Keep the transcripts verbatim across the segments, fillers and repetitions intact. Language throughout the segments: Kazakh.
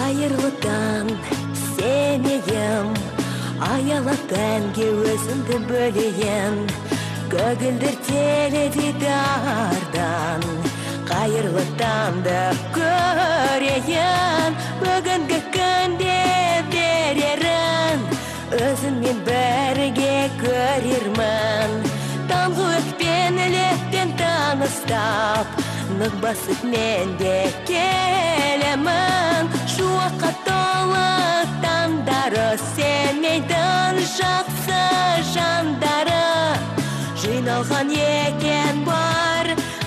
Қайырлыдан сенейім, аялатанге өзімді бөлейін. Көгілдір теледидардан қайырлыданды көрейін. Бүгінгі күнде берерін өзіммен бірге көрермін. Таңғы өтпен үлеттен таныстап, нық басып мен де келемін. Шуаққа толы таңдары, семейдің жақсы жандары. Жиналған екен бар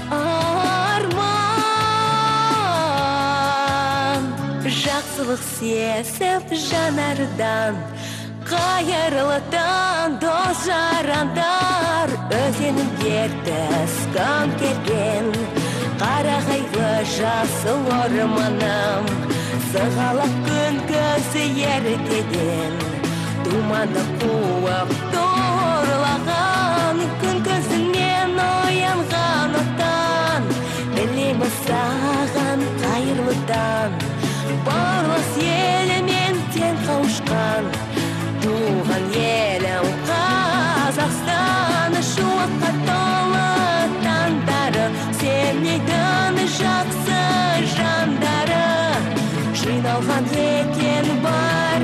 арман. Жақсылық сезіп жанардан, қайырлыдан дос жарандар. Өзенім ертіс кам келген, қарағайлы жасыл орманым. Сығалап күн көзі ертеден, думаны қуып торлаған. Күн көзінен оянған оттан, білемі саған қайырлыдан. Барлас елімен тең қауышқан, туған елім Қазақстан. Шуаққа толы таңдары, семейдің жақсы жандары. Жиналған екен бар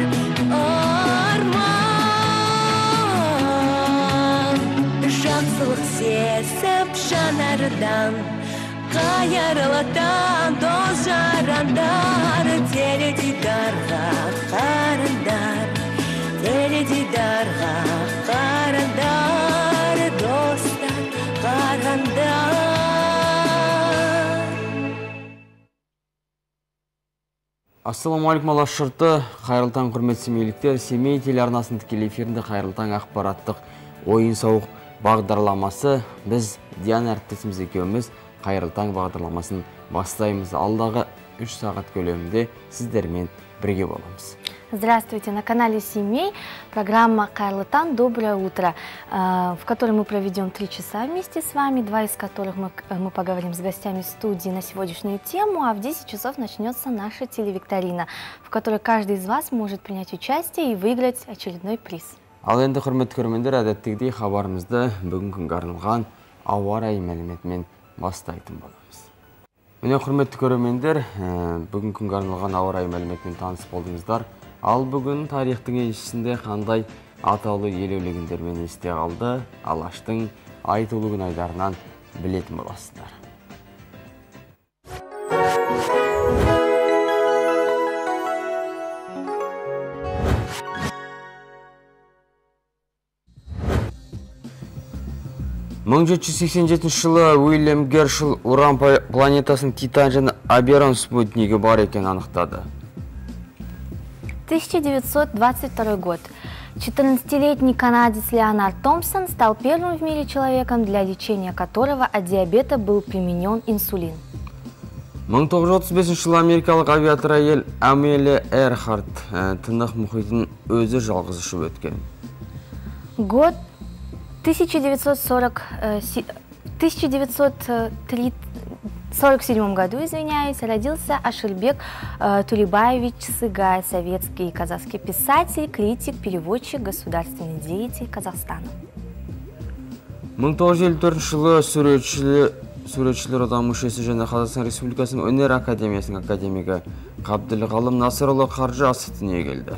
арман. Жақсылық сезіп жанардан, қайырлыдан дос жарандар. Теледидарға қарындар, теледидарға қарындар, достар қарындар. Ассаламалейкум алашырты, қайырлы таң құрметті семейліктер. Семей телеарнасының тікелей эфирінде қайырлы таң ақпараттық ойын сауық бағдарламасы. Біз Диана әріптесіміз екеуміз қайырлы таң бағдарламасын бастаймыз. Алдағы үш сағат көлемінде сіздермен бірге боламыз. Здравствуйте, на канале Семей программа «Қайырлы таң. Доброе утро», в которой мы проведем три часа вместе с вами, два из которых мы, мы поговорим с гостями студии на сегодняшнюю тему, а в десять часов начнется наша телевикторина, в которой каждый из вас может принять участие и выиграть очередной приз. Ал енді құрметті көрермендер, әдеттегідей хабарымызды бүгінгі күнге арналған ауа райы мәліметімен бастайтын боламыз. Міне құрметті көрермендер, бүгінгі күнге арналған ауа райы мәліметімен таныс болдыңыздар. Ал бүгін тарихтың еншісінде қандай атаулы елеулі күндермен есте қалды, Алаштың айтулы күн айдарынан білетін боласыздар. мың жеті жүз сексен жетінші жылы Уильям Гершел Уран планетасының Титан және Оберон спутнигі бар екен анықтады. тысяча девятьсот двадцать второй год. четырнадцатилетний канадец Леонард Томпсон стал первым в мире человеком, для лечения которого от диабета был применен инсулин. мың тоғыз жүз отыз бесінші жылы америкалық авиатор әйел Амелия Эрхарт Тынық мұхитын өзі жалғыз ұшып өткен. Год тысяча девятьсот сорок седьмом году, извиняюсь, родился Аширбек э, Тулебаевич Сыгай, советский и казахский писатель, критик, переводчик, государственный деятель Казахстана. мың тоғыз жүз елу төртінші жылы суретшілер, суретшілер одағы мүшесі және Қазақстан Республикасының өнер академиясының академигі Қабділғалым Насырұлы Қаржы Асып дүниеге келді.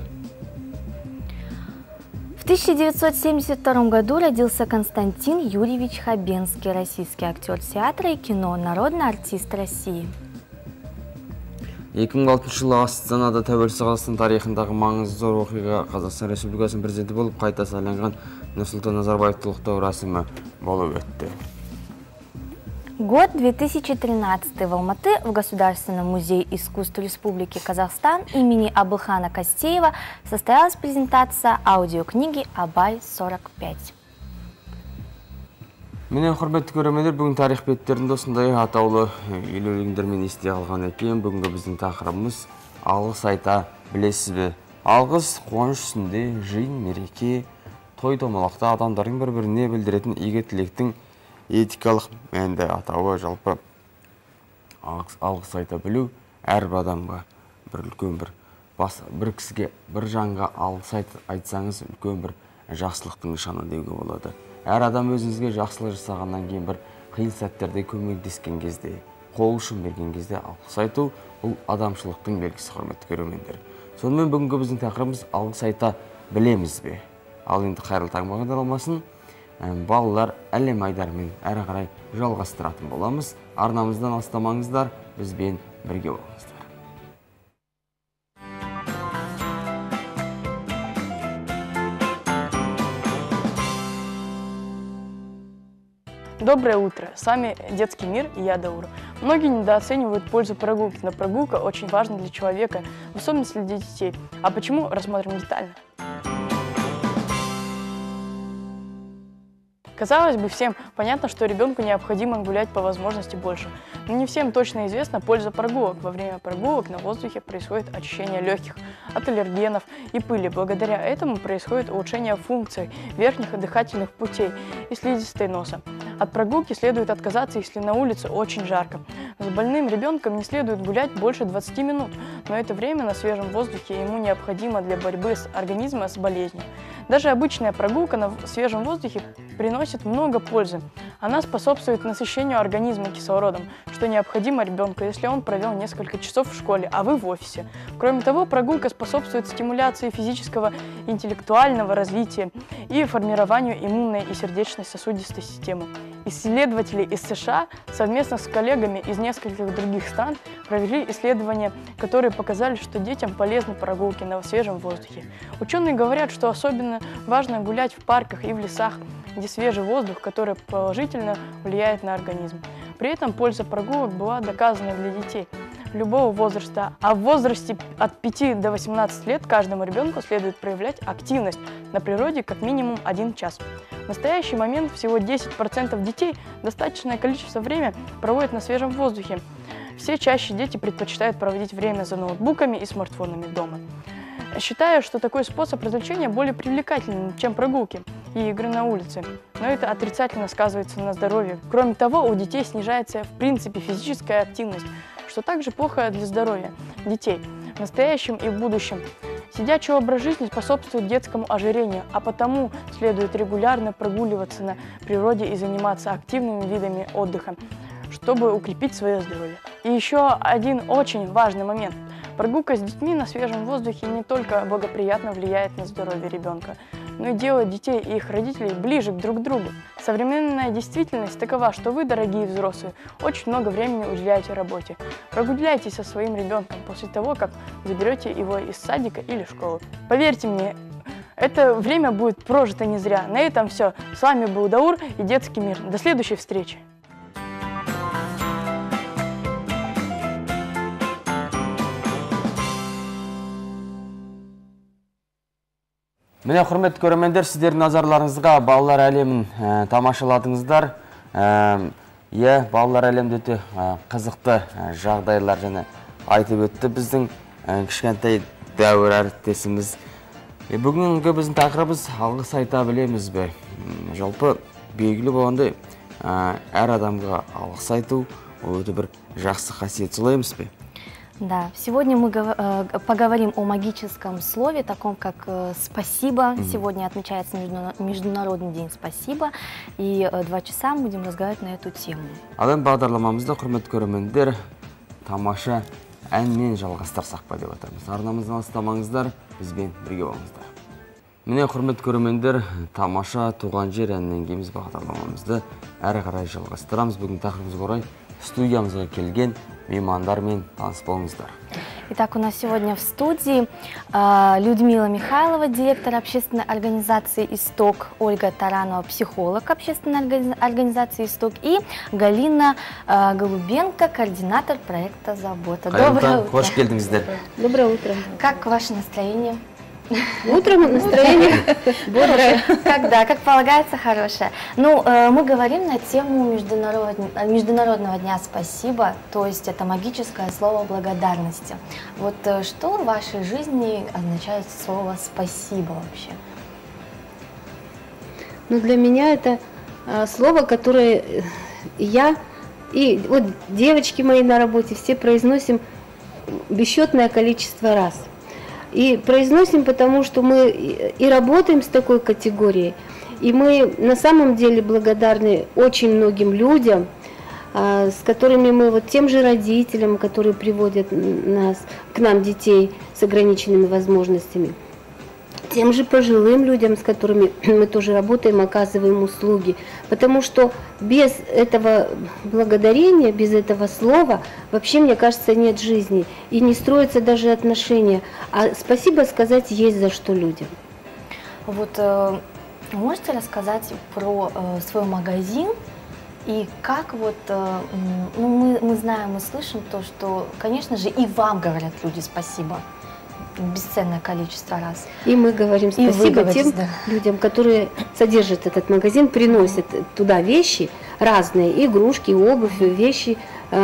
В тысяча девятьсот семьдесят втором году родился Константин Юрьевич Хабенский, российский актер театра и кино, народный артист России. екі мың алтыншы жылы Астанада тәуелсіз Қазақстан тарихындағы маңызды зор оқиға Қазақстан Республикасының президенті болып қайта сайланған Нұрсұлтан Назарбаевты ұлықтау рәсімі болып өтті. Год две тысячи тринадцатый. В Алматы в Государственном музее искусств Республики Казахстан имени Абылхана Костеева состоялась презентация аудиокниги Абай сорок пять. Міне құрметті көрермендер, бүгін тарих беттерінде осындай атаулы елеулі күндермен есте қалған екен. Бүгінгі біздің тақырыбымыз алғыс айта білесіз бе? Алғыс қуаныш үстінде жиын, мереке, той томалақта адамдардың бір-біріне білдіретін игі тілектің этикалық мәнді атауы. Жалпы алғыс айта білу әрбір адамға бір үлкен бір бір кісіге, бір жанға алғыс айтсаңыз, үлкен бір жақсылықтың нышаны деуге болады. Әр адам өзіңізге жақсылық жасағаннан кейін бір қиын сәттерде көмектескен кезде, қол ұшын берген кезде алғыс айту, бұл адамшылықтың белгісі, құрметті көрермендер. Сонымен бүгінгі біздің тақырыбымыз алғыс айта білеміз бе? Ал енді қайырлы таң бағдарламасын балалар әлем айдарымен әрі қарай жалғастыратын боламыз. Арнамыздан алыстамаңыздар, бізбен бірге болыңыздар. Доброе утро! С вами Детский мир и я, Даур. Многие недооценивают пользу прогулки, но прогулка очень важна для человека, в особенности для детей. А почему, рассмотрим детально. Казалось бы, всем понятно, что ребенку необходимо гулять по возможности больше. Но не всем точно известна польза прогулок. Во время прогулок на воздухе происходит очищение легких от аллергенов и пыли. Благодаря этому происходит улучшение функций верхних дыхательных путей и слизистой носа. От прогулки следует отказаться, если на улице очень жарко. С больным ребенком не следует гулять больше двадцати минут, но это время на свежем воздухе ему необходимо для борьбы с организмом с болезнью. Даже обычная прогулка на свежем воздухе приносит много пользы. Она способствует насыщению организма кислородом, что необходимо ребенку, если он провел несколько часов в школе, а вы в офисе. Кроме того, прогулка способствует стимуляции физического и интеллектуального развития и формированию иммунной и сердечно-сосудистой системы. Исследователи из США совместно с коллегами из нескольких других стран провели исследования, которые показали, что детям полезны прогулки на свежем воздухе. Ученые говорят, что особенно важно гулять в парках и в лесах, где свежий воздух, который положительно влияет на организм. При этом польза прогулок была доказана для детей любого возраста, а в возрасте от пяти до восемнадцати лет каждому ребенку следует проявлять активность на природе как минимум один час. В настоящий момент всего десять процентов детей достаточное количество времени проводят на свежем воздухе. Все чаще дети предпочитают проводить время за ноутбуками и смартфонами дома. Считаю, что такой способ развлечения более привлекательный, чем прогулки и игры на улице, но это отрицательно сказывается на здоровье. Кроме того, у детей снижается в принципе физическая активность, что также плохо для здоровья детей в настоящем и в будущем. Сидячий образ жизни способствует детскому ожирению, а потому следует регулярно прогуливаться на природе и заниматься активными видами отдыха, чтобы укрепить свое здоровье. И еще один очень важный момент. Прогулка с детьми на свежем воздухе не только благоприятно влияет на здоровье ребенка, но и делает детей и их родителей ближе друг к другу. Современная действительность такова, что вы, дорогие взрослые, очень много времени уделяете работе. Прогуляйтесь со своим ребенком после того, как заберете его из садика или школы. Поверьте мне, это время будет прожито не зря. На этом все. С вами был Даур и Детский мир. До следующей встречи. Міне, құрметті көрермендер, сіздердің назарларыңызға балалар әлемін тамашаладыңыздар. Е, балалар әлемде өте қызықты жағдайлар және айтып өтті біздің кішкентай Дәуір әріптесіміз. Бүгінгі біздің тақырыбымыз алғыс айта білеміз бе? Жалпы белгілі болғандай, әр адамға алғыс айту өте бір жақсы қасиет, солай емес пе? Да, сегодня мы поговорим о магическом слове, таком как «спасибо». Mm-hmm. Сегодня отмечается Международный день «Спасибо», и два часа мы будем разговаривать на эту тему. Ален бағдарламамызда, құрметті көрермендер, тамаша әнмен жалғастырсақ па деп атамыз. Арнамыздан алыстамаңыздар, бізбен бірге болыңыздар. Міне, құрметті көрермендер, тамаша туған жер әнінен кейін бағдарламамызды әрі қарай жалғастырамыз. Бүгін тақырыбымызға орай студиямызға келген меймандармен таныс болыңыздар. Итак, у нас сегодня в студии э, Людмила Михайлова, директор общественной организации «Исток», Ольга Таранова, психолог общественной организации «Исток», и Галина э, Голубенко, координатор проекта «Забота». Доброе утро. Хош келдіңіздер. Доброе утро. Как ваше настроение? Утром настроение бодрое. Когда, как полагается, хорошее. Ну, мы говорим на тему Международного дня «Спасибо», то есть это магическое слово благодарности. Вот что в вашей жизни означает слово «спасибо» вообще? Ну, для меня это слово, которое я и вот девочки мои на работе все произносим бесчетное количество раз. И произносим, потому что мы и работаем с такой категорией, и мы на самом деле благодарны очень многим людям, с которыми мы, вот тем же родителям, которые приводят нас, к нам детей с ограниченными возможностями, тем же пожилым людям, с которыми мы тоже работаем, оказываем услуги. Потому что без этого благодарения, без этого слова, вообще, мне кажется, нет жизни. И не строятся даже отношения. А спасибо сказать есть за что людям. Вот э, можете рассказать про э, свой магазин? И как вот, э, ну, мы, мы знаем, мы слышим то, что, конечно же, и вам говорят люди спасибо. Бесценное количество раз. И мы говорим спасибо говорите, тем да. людям, которые содержат этот магазин, приносят туда вещи разные, игрушки, обувь, вещи,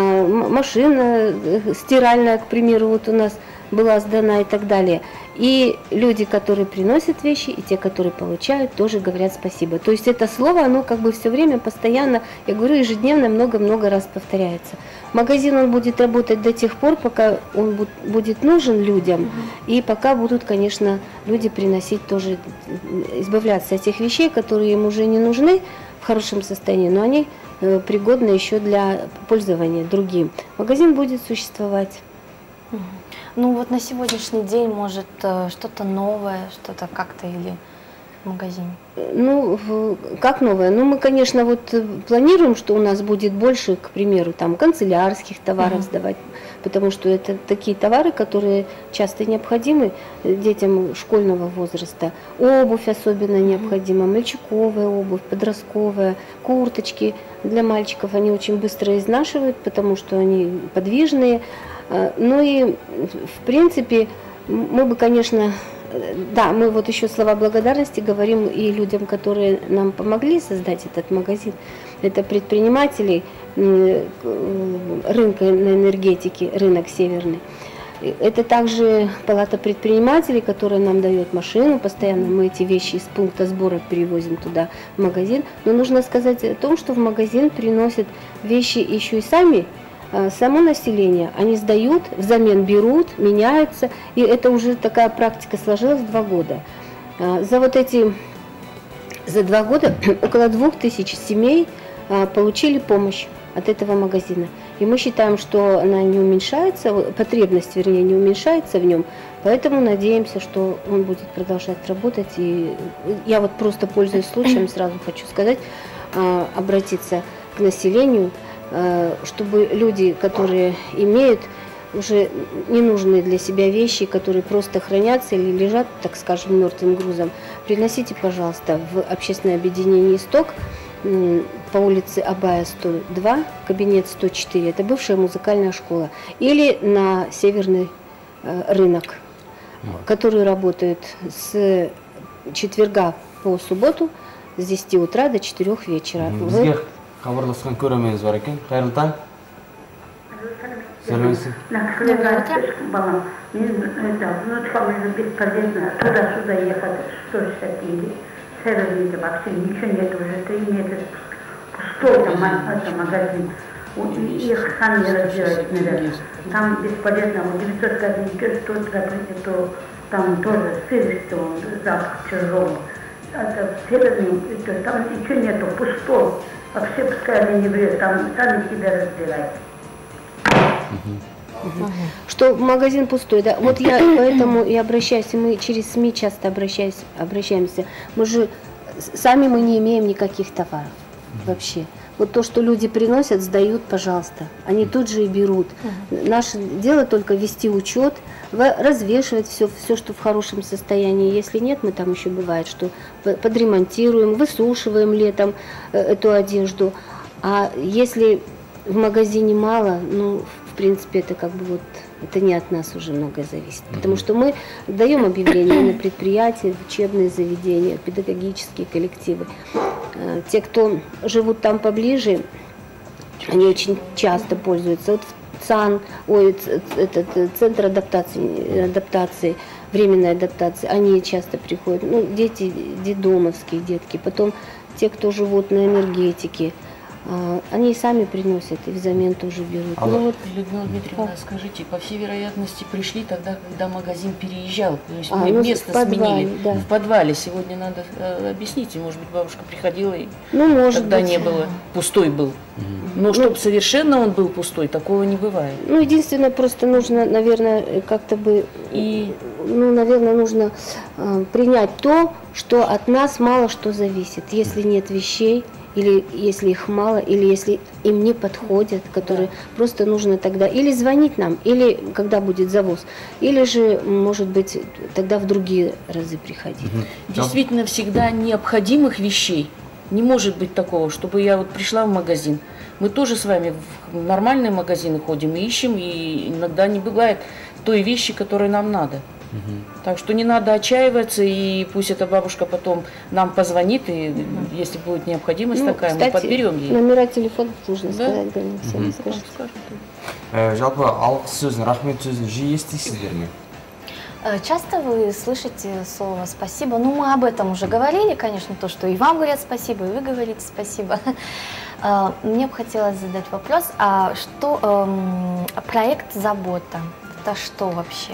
машина стиральная, к примеру, вот у нас была сдана и так далее. И люди, которые приносят вещи, и те, которые получают, тоже говорят спасибо. То есть это слово, оно как бы все время, постоянно, я говорю, ежедневно много-много раз повторяется. Магазин, он будет работать до тех пор, пока он будет нужен людям, mm-hmm. и пока будут, конечно, люди приносить тоже, избавляться от тех вещей, которые им уже не нужны в хорошем состоянии, но они э, пригодны еще для пользования другим. Магазин будет существовать. Mm-hmm. Ну вот на сегодняшний день, может, что-то новое, что-то как-то или в магазине? Ну, как новое? Ну, мы, конечно, вот планируем, что у нас будет больше, к примеру, там, канцелярских товаров mm-hmm. сдавать, потому что это такие товары, которые часто необходимы детям школьного возраста. Обувь особенно mm-hmm. необходима, мальчиковая обувь, подростковая, курточки для мальчиков, они очень быстро изнашивают, потому что они подвижные. Ну и, в принципе, мы бы, конечно, да, мы вот еще слова благодарности говорим и людям, которые нам помогли создать этот магазин. Это предприниматели рынка на энергетике, рынок северный. Это также палата предпринимателей, которая нам дает машину, постоянно мы эти вещи из пункта сбора перевозим туда, в магазин. Но нужно сказать о том, что в магазин приносят вещи еще и сами, само население. Они сдают, взамен берут, меняются, и это уже такая практика сложилась два года. За вот эти, за два года около двух тысяч семей получили помощь от этого магазина. И мы считаем, что она не уменьшается, потребность, вернее, не уменьшается в нем, поэтому надеемся, что он будет продолжать работать. И я вот просто, пользуясь случаем, сразу хочу сказать, обратиться к населению, чтобы люди, которые имеют уже ненужные для себя вещи, которые просто хранятся или лежат, так скажем, мертвым грузом, приносите, пожалуйста, в общественное объединение «Исток» по улице Абая сто два, кабинет сто четыре, это бывшая музыкальная школа, или на Северный рынок, который работает с четверга по субботу с десяти утра до четырёх вечера. Хабарласқан көрерменіміз бар екен. Қайырлы таң. Сәлеметсіз. Балам, мен внучкам бесполезно туда-сюда ехать, сто шестьдесят денег. Северный вообще ничего нет, уже три месяца пустой там магазин. Их сами разбирать надо. Там бесполезно, вот девятьсот один идет, тот работает, то там тоже сырость, запах тяжелый. Это северный, там ничего нету, пустой. Вообще пускай они не вред, там сами себя разбирают. Что магазин пустой, да? Вот я поэтому и обращаюсь, мы через СМИ часто обращаюсь, обращаемся. Мы же сами мы не имеем никаких товаров вообще. Вот то, что люди приносят, сдают, пожалуйста. Они тут же и берут. Uh-huh. Наше дело только вести учет, развешивать все, все, что в хорошем состоянии. Если нет, мы там еще бывает, что подремонтируем, высушиваем летом эту одежду. А если в магазине мало, ну, в принципе, это как бы вот, это не от нас уже многое зависит. Потому что мы даем объявления на предприятия, в учебные заведения, педагогические коллективы. Те, кто живут там поближе, они очень часто пользуются. Вот ЦАН, ой, этот центр адаптации, адаптации, временной адаптации, они часто приходят. Ну, дети, детдомовские детки, потом те, кто живут на энергетике, А, Они сами приносят и взамен тоже берут. А Ну, вот- вот, Людмила Дмитриевна, скажите, по всей вероятности пришли тогда, когда магазин переезжал, то есть А, мы ну, место в подвале, сменили. да. В подвале. Сегодня надо э, объясните, может быть, бабушка приходила и ну, может тогда быть. не было, пустой был. Но чтобы совершенно он был пустой, такого не бывает. Ну, единственное, просто нужно, наверное, как-то бы, И ну, наверное, нужно э, принять то, что от нас мало что зависит. Если нет вещей, или если их мало, или если им не подходят, которые просто нужно тогда или звонить нам, или когда будет завоз, или же, может быть, тогда в другие разы приходить. действительно всегда необходимых вещей не может быть такого, чтобы я вот пришла в магазин. Мы тоже с вами в нормальные магазины ходим и ищем, и иногда не бывает той вещи, которой нам надо. Так что не надо отчаиваться, и пусть эта бабушка потом нам позвонит, и если будет необходимость Ну, такая, кстати, мы подберем ей. номера телефонов нужно Да? сказать, Галина Алексеевна, Потом скажите. скажет. Э, жалпы алғыс сөзін, рахмет сөзін жиі естисіздер ме? Э, Часто вы слышите слово «спасибо»? Ну, мы об этом уже говорили, конечно, то, что и вам говорят спасибо, и вы говорите спасибо. Э, Мне бы хотелось задать вопрос, а что эм, проект «Забота» – это что вообще?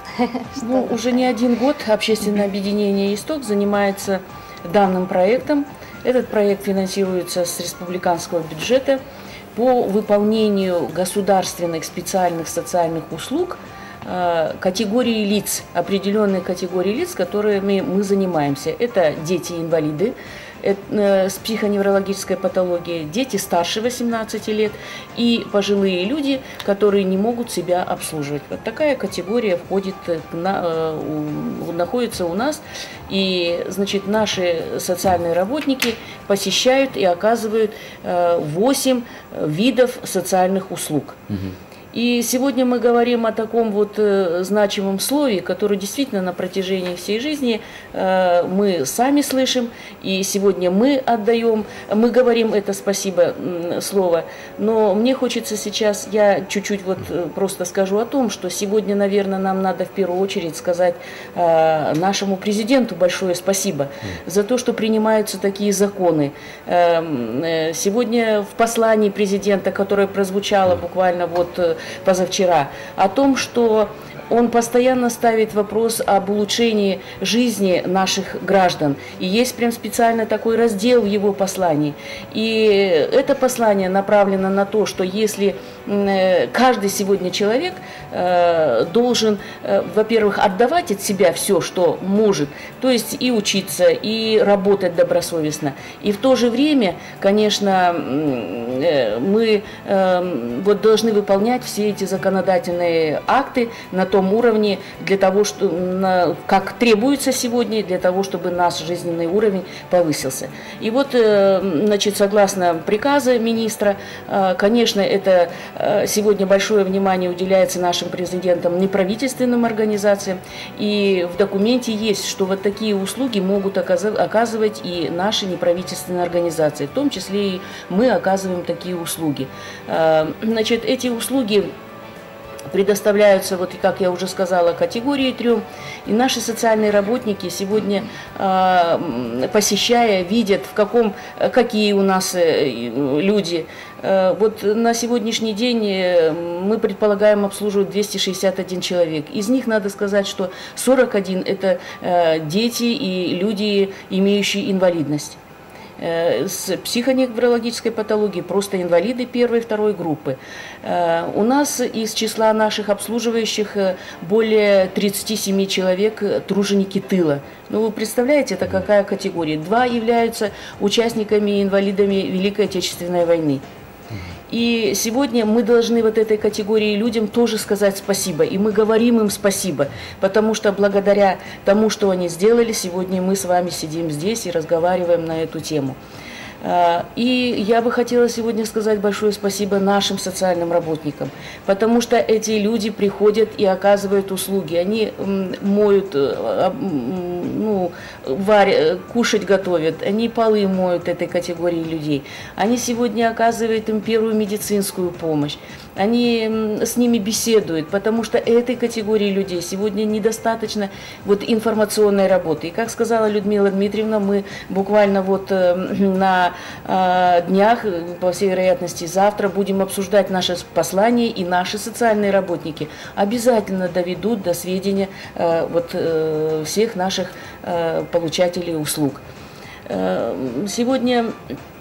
Ну, уже не один год общественное объединение «Исток» занимается данным проектом. Этот проект финансируется с республиканского бюджета по выполнению государственных специальных социальных услуг э, категории лиц, определенной категории лиц, которыми мы занимаемся. Это дети-инвалиды с психоневрологической патологией, дети старше восемнадцати лет и пожилые люди, которые не могут себя обслуживать. Вот такая категория входит, на, у, находится у нас, и, значит, наши социальные работники посещают и оказывают восемь видов социальных услуг. И сегодня мы говорим о таком вот э, значимом слове, которое действительно на протяжении всей жизни э, мы сами слышим, и сегодня мы отдаем, мы говорим это спасибо э, слово. Но мне хочется сейчас, я чуть-чуть вот э, просто скажу о том, что сегодня, наверное, нам надо в первую очередь сказать э, нашему президенту большое спасибо за то, что принимаются такие законы. Э, э, сегодня в послании президента, которое прозвучало буквально вот э, позавчера, о том, что он постоянно ставит вопрос об улучшении жизни наших граждан. И есть прям специально такой раздел в его послании. И это послание направлено на то, что если каждый сегодня человек должен, во-первых, отдавать от себя все, что может, то есть и учиться, и работать добросовестно. И в то же время, конечно, мы вот должны выполнять все эти законодательные акты на том уровне, для того, что, на, как требуется сегодня, для того, чтобы наш жизненный уровень повысился. И вот, значит, согласно приказу министра, конечно, это сегодня большое внимание уделяется нашим президентам неправительственным организациям, и в документе есть, что вот такие услуги могут оказывать и наши неправительственные организации, в том числе и мы оказываем такие услуги. Значит, эти услуги предоставляются, вот как я уже сказала, категории трем. И наши социальные работники сегодня, посещая, видят, в каком, какие у нас люди. Вот на сегодняшний день мы предполагаем обслуживать двести шестьдесят один человек. Из них надо сказать, что сорок один это дети и люди, имеющие инвалидность с психоневрологической патологией, просто инвалиды первой и второй группы. У нас из числа наших обслуживающих более тридцати семи человек труженики тыла. Ну, вы представляете, это какая категория? Два являются участниками и инвалидами Великой Отечественной войны. И сегодня мы должны вот этой категории людям тоже сказать спасибо. И мы говорим им спасибо, потому что благодаря тому, что они сделали, сегодня мы с вами сидим здесь и разговариваем на эту тему. И я бы хотела сегодня сказать большое спасибо нашим социальным работникам, потому что эти люди приходят и оказывают услуги. Они моют, ну, варят, кушать готовят, они полы моют этой категории людей. Они сегодня оказывают им первую медицинскую помощь. они с ними беседуют, потому что этой категории людей сегодня недостаточно вот информационной работы. И как сказала Людмила Дмитриевна, мы буквально вот на днях, по всей вероятности завтра, будем обсуждать наше послание, и наши социальные работники обязательно доведут до сведения вот всех наших получателей услуг. Сегодня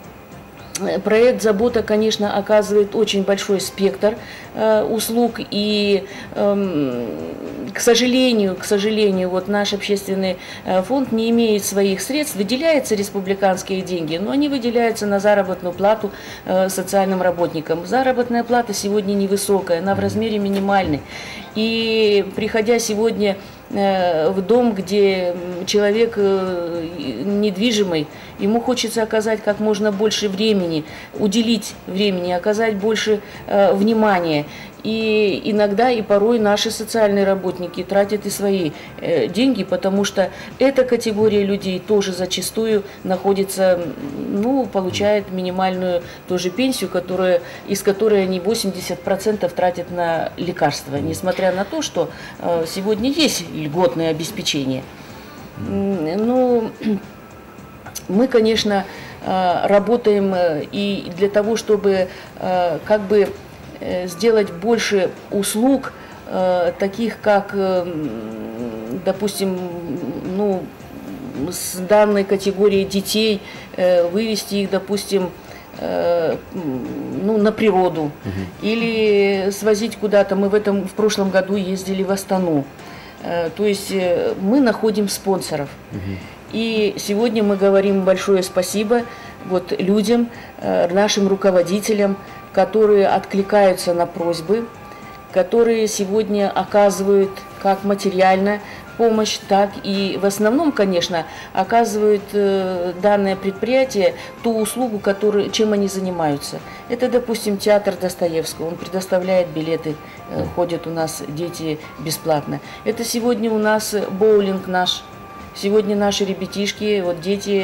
проект «Забота», конечно, оказывает очень большой спектр э, услуг, и, э, к сожалению, к сожалению, вот наш общественный э, фонд не имеет своих средств, выделяются республиканские деньги, но они выделяются на заработную плату э, социальным работникам. Заработная плата сегодня невысокая, она в размере минимальной, и приходя сегодня в дом, где человек недвижимый, ему хочется оказать как можно больше времени, уделить времени, оказать больше э, внимания. И иногда и порой наши социальные работники тратят и свои э, деньги, потому что эта категория людей тоже зачастую находится, ну, получает минимальную тоже пенсию, которая, из которой они восемьдесят процентов тратят на лекарства, несмотря на то, что э, сегодня есть льготное обеспечение. Ну, мы, конечно, работаем и для того, чтобы как бы сделать больше услуг, таких как, допустим, ну, с данной категории детей, вывести их, допустим, ну, на природу, угу. или свозить куда-то. Мы в этом в прошлом году ездили в Астану. То есть мы находим спонсоров. Угу. И сегодня мы говорим большое спасибо вот людям, нашим руководителям, которые откликаются на просьбы, которые сегодня оказывают как материально помощь, так и в основном, конечно, оказывают данное предприятие ту услугу, которую, чем они занимаются. Это, допустим, театр Достоевского, он предоставляет билеты, ходят у нас дети бесплатно. Это сегодня у нас боулинг наш. Сегодня наши ребятишки, вот дети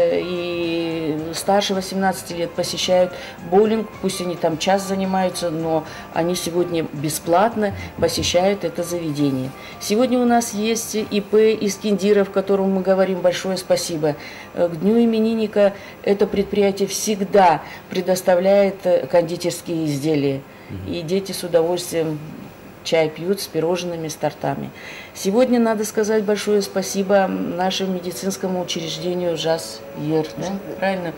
и старше восемнадцати лет посещают боулинг, пусть они там час занимаются, но они сегодня бесплатно посещают это заведение. Сегодня у нас есть ИП Искендиров, которому мы говорим большое спасибо. К Дню именинника это предприятие всегда предоставляет кондитерские изделия, и дети с удовольствием чай пьют с пирожными, с тортами. Сегодня надо сказать большое спасибо нашему медицинскому учреждению ЖАС-Ер, да? Правильно?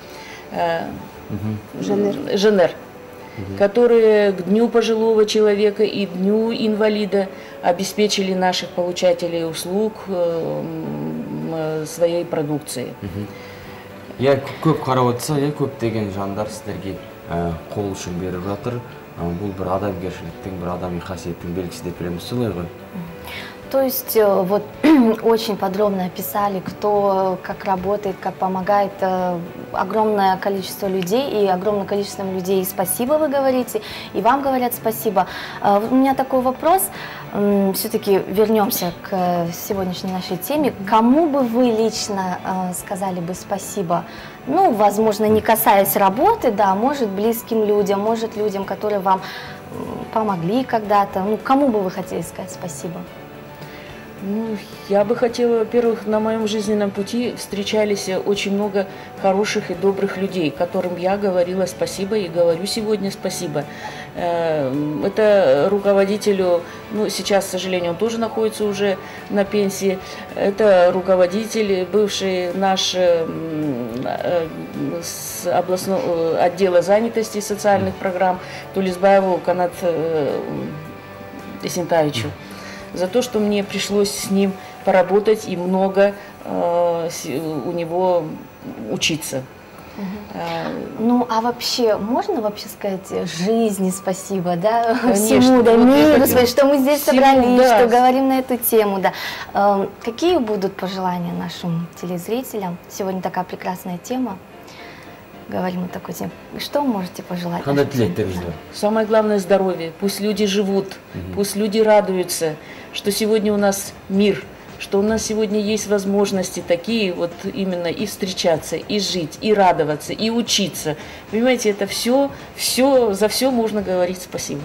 Угу. Женер. Женер, угу. которые к Дню пожилого человека и Дню инвалида обеспечили наших получателей услуг своей продукцией. Я көп қарап отырсақ, я көптеген жандар сіздерге қол ұшын беріп жатыр. Бұл бір адамгершіліктің, бір адами қасиеттің белгісі деп білеміз, солай ғой? То есть вот очень подробно описали, кто как работает, как помогает огромное количество людей, и огромное количество людей спасибо вы говорите, и вам говорят спасибо. У меня такой вопрос, все-таки вернемся к сегодняшней нашей теме. Кому бы вы лично сказали бы спасибо? Ну, возможно, не касаясь работы, да, может близким людям, может людям, которые вам помогли когда-то. Ну, кому бы вы хотели сказать спасибо? Ну, я бы хотела, во-первых, на моем жизненном пути встречались очень много хороших и добрых людей, которым я говорила спасибо и говорю сегодня спасибо. Это руководителю, ну, сейчас, к сожалению, он тоже находится уже на пенсии, это руководитель, бывший наш с областного отдела занятости и социальных программ Тулисбаеву Канат Есентаевичу. За то, что мне пришлось с ним поработать и много э, у него учиться. Угу. Ну, а вообще, можно вообще сказать жизни спасибо, да? Конечно, всему, да, вот миру, своей, что мы здесь всему, собрались, да. Что говорим на эту тему, да. Э, какие будут пожелания нашим телезрителям? Сегодня такая прекрасная тема. Говорим о такой теме. Что можете пожелать? Самое главное – здоровье. Пусть люди живут, угу. Пусть люди радуются, что сегодня у нас мир, что у нас сегодня есть возможности такие вот именно и встречаться, и жить, и радоваться, и учиться. Понимаете, это все, все, за все можно говорить спасибо.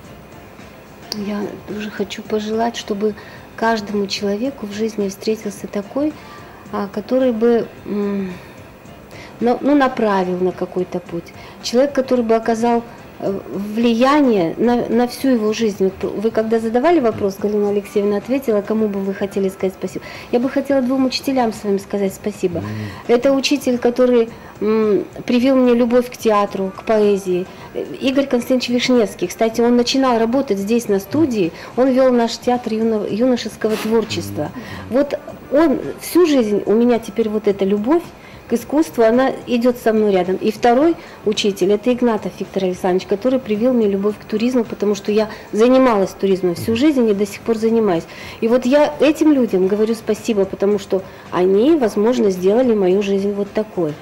Я тоже хочу пожелать, чтобы каждому человеку в жизни встретился такой, который бы ну, ну, направил на какой-то путь. Человек, который бы оказал влияние на, на всю его жизнь. Вот вы когда задавали вопрос, Галина Алексеевна ответила, кому бы вы хотели сказать спасибо. Я бы хотела двум учителям своим сказать спасибо. Mm-hmm. Это учитель, который м, привил мне любовь к театру, к поэзии. Игорь Константинович Вишневский. Кстати, он начинал работать здесь на студии, он вел наш театр юно, юношеского творчества. Mm-hmm. Вот он всю жизнь, у меня теперь вот эта любовь к искусству, она идет со мной рядом. И второй учитель, это Игнатов Виктор Александрович, который привил мне любовь к туризму, потому что я занималась туризмом всю жизнь и до сих пор занимаюсь. И вот я этим людям говорю спасибо, потому что они, возможно, сделали мою жизнь вот такой.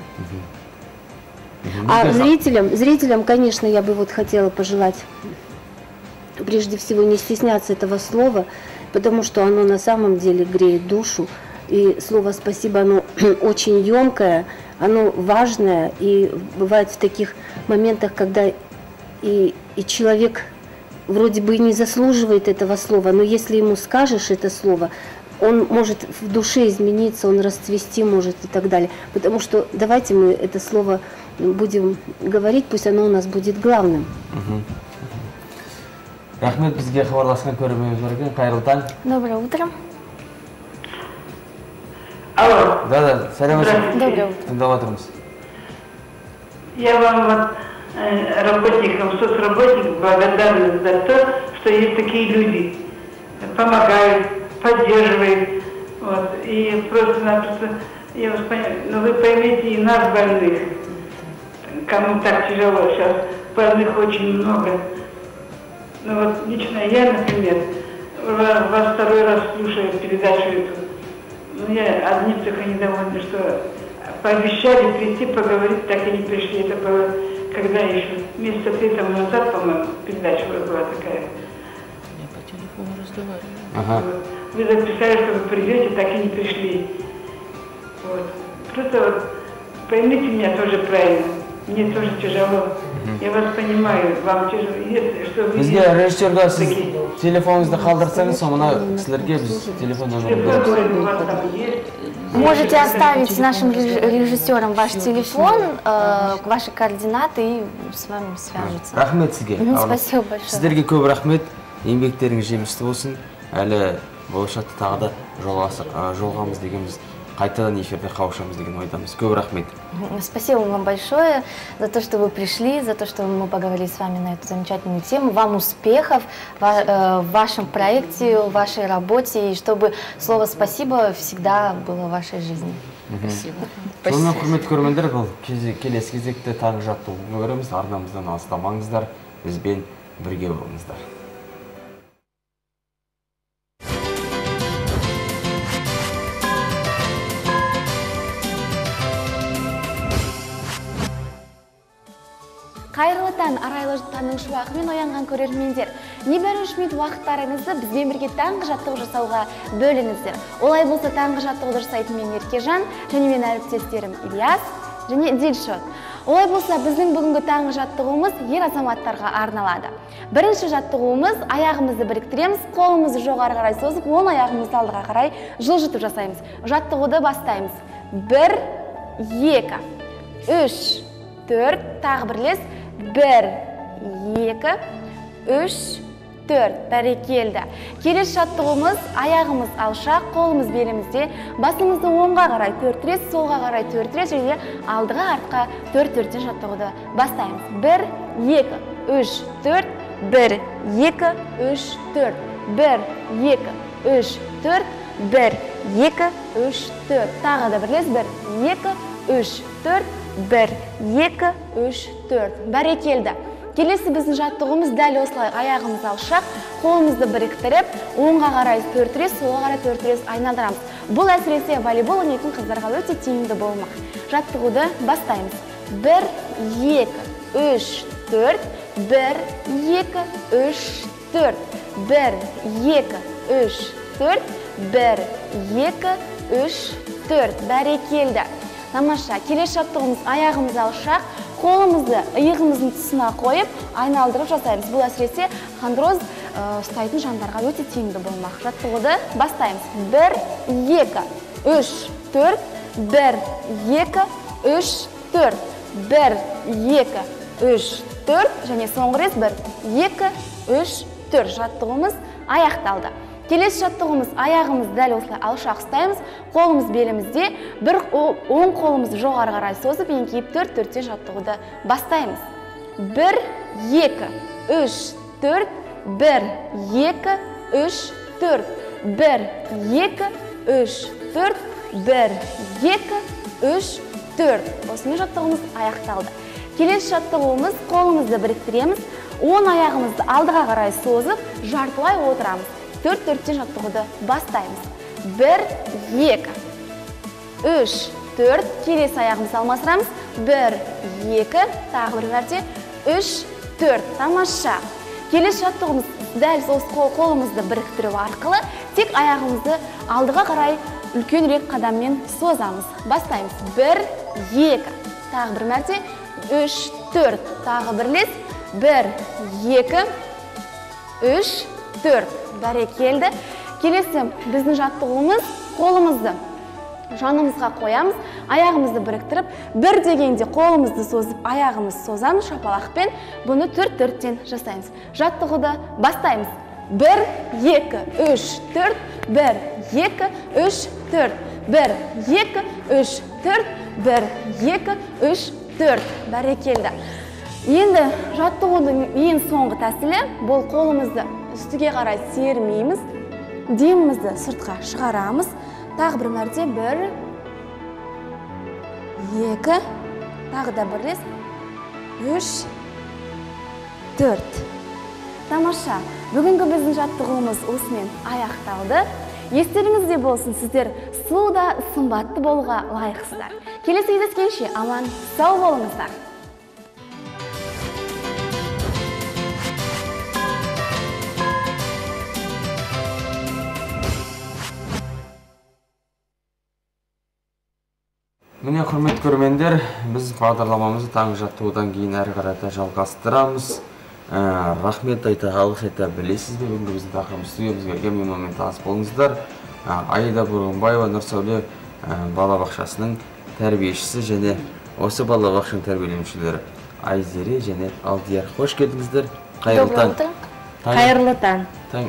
А зрителям, зрителям, конечно, я бы вот хотела пожелать, прежде всего, не стесняться этого слова, потому что оно на самом деле греет душу. И слово «спасибо», оно очень емкое, оно важное, и бывает в таких моментах, когда и, и человек вроде бы не заслуживает этого слова, но если ему скажешь это слово, он может в душе измениться, он расцвести может и так далее. Потому что давайте мы это слово будем говорить, пусть оно у нас будет главным. Рахмет, бізге хабарласқан көрерменіміз. Қайырлы таң. Доброе утро. Алло. Да, да, сәлеметсіз. Доброе утро. Тыңдап отырмыз. Я вам, вот, э, работникам, соцработникам благодарна за то, что есть такие люди. Помогают, поддерживают. Вот, и просто-напросто, я вас понимаю, но вы поймите и нас, больных, кому так тяжело сейчас, больных очень много. Ну вот лично я, например, вас второй раз слушаю передачу эту. Ну, я одни только недовольны, что пообещали прийти, поговорить, так и не пришли. Это было, когда еще, месяца три тому назад, по-моему, передача была такая. Я по телефону разговариваю. Ага. Вот. Вы записали, что вы придете, так и не пришли. Вот. Просто вот поймите меня тоже правильно. Мне тоже тяжело. Я вас понимаю, вам тяжело. Если что вы... Бізге режиссерға сіз телефоныңызды қалдырсаңыз, мына кісілерге біз телефон нөмірін береміз. Можете оставить с нашим режиссером ваш телефон, э, ваши координаты, и с вами свяжутся. Рахмет сізге. Спасибо большое. Сіздерге көп рахмет. Еңбектеріңіз жемісті болсын. Әлі болашақта тағы да жолығамыз дегенбіз. Қайтадан эфирде қауышамыз деген ойдамыз. Көп рахмет. Спасибо вам большое за то, что вы пришли, за то, что мы поговорили с вами на эту замечательную тему. Вам успехов в вашем проекте, в вашей работе, и чтобы слово «спасибо» всегда было в вашей жизни. Спасибо. Сонымен құрметті көрермендер, бұл келесі кезекте тағы жаттығуды көреміз. Арнамыздан алыстамаңыздар, бізбен бірге болыңыздар. Қайырлы таң, арайлы таңның шуағымен оянған көрермендер. Небәрі үш минут уақыттарыңызды бізбен бірге таңғы жаттығу жасауға бөліңіздер. Олай болса таңғы жаттығуды жасайтын мен Еркежан, және мен әріптестерім Ильяс және Дилшот. Олай болса біздің бүгінгі таңғы жаттығуымыз ер азаматтарға арналады. Бірінші жаттығуымыз аяғымызды біріктіреміз, қолымызды жоғары қарай созып, оң аяғымызды алдыға қарай жылжытып жасаймыз. Жаттығуды бастаймыз. Бір, екі, үш, төрт, тағы бірлес. Бір, екі, үш, төрт. Бәрекелді. Келесі жаттығуымыз аяғымыз алшақ, қолымыз белімізде, басымызды оңға қарай төрт рет, солға қарай төрт рет, және алдыға артқа төрт төрттен жаттығуды бастаймыз. Бір, екі, үш, төрт. Бір, екі, үш, төрт. Бір, екі, үш, төрт. Бір, екі, үш, төрт. Тағы да бірлес. Бір, екі, үш, төрт. Бір, екі, үш, төрт. Бәрекелді. Келесі біздің жаттығуымыз дәл осылай. Аяғымыз алшақ, қолымызды біріктіріп, оңға қарай төрт рет, солға қарай төрт рет айналдырамыз. Бұл әсіресе волейбол ойнайтын қыздарға өте тиімді болмақ. Жаттығуды бастаймыз. Бір, екі, үш, төрт. Бір, екі, үш, төрт. Бір, екі, үш, төрт, бір, екі, үш, төрт. Бәрекелді. Тамаша. Келесі жаттығымыз аяғымыз алшақ, қолымызды иығымыздың тұсына қойып, айналдырып жасаймыз. Бұл әсіресе хондроз ұстайтын жандарға өте тиімді болмақ. Жаттығуды бастаймыз. бір, екі, үш, төрт, бір, екі, үш, төрт, бір, екі, үш, төрт, және соңғы рет бір, екі, үш, төрт. Жаттығымыз аяқталды. Келесі жаттығымыз аяғымыз дәл осылай алшақ ұстаймыз, қолымыз белімізде, бір оң қолымызды жоғары қарай созып, еңкейіп төрт төртте жаттығуды бастаймыз. бір, екі, үш, төрт, бір, екі, үш, төрт, бір, екі, үш, төрт, бір, екі, үш, төрт. Осымен жаттығымыз аяқталды. Келесі жаттығуымыз қолымызды біріктіреміз, оң аяғымызды алдыға қарай созып, жартылай отырамыз. төрт төртте жаттығуды бастаймыз. бір, екі, үш, төрт, келесі аяғымызды алмастырамыз. бір, екі, тағы бір мәрте, үш, төрт. Тамаша. Келесі жаттығымыз дәл сол қолымызды біріктіру арқылы тек аяғымызды алдыға қарай үлкенірек қадаммен созамыз. Бастаймыз. бір, екі, тағы бір мәрте, үш, төрт. Тағы бірлес. бір, екі, үш, төрт. Бәрекелді. Келесі біздің жаттығуымыз қолымызды жанымызға қоямыз, аяғымызды біріктіріп, бір дегенде қолымызды созып, аяғымыз созамыз шапалақпен. Бұны төрт төрттен жасаймыз. Жаттығуды бастаймыз. бір, екі, үш, төрт, бір, екі, үш, төрт, бір, екі, үш, төрт, бір, екі, үш, төрт. Бәрекелді. Енді жаттығудың ең соңғы тәсілі, бұл қолымызды үстіге қарай сермейміз, демімізді сыртқа шығарамыз. Тағы бір мәрте бір, екі, тағы да бірлес, үш, төрт. Тамаша, бүгінгі біздің жаттығуымыз осымен аяқталды. Естеріңізде болсын, сіздер суда сымбатты болуға лайықсыздар. Келесі кездескенше аман сау болыңыздар. Міне, құрметті көрермендер, біз бағдарламамызды таңғы жаттығудан кейін әрі қарата жалғастырамыз. Рахмет айта, алғыс айта білесіз бе? Бүгінгі біздің тақырыбымыз студиямызға келген, менімен таныс болыңыздар. Аида Бурғынбаева Нұрсәуле балабақшасының тәрбиешісі және осы балабақшаның тәрбиеленушілері Айзере және Алдияр. Қош келдіңіздер. Қайырлы таң. Қайырлы таң.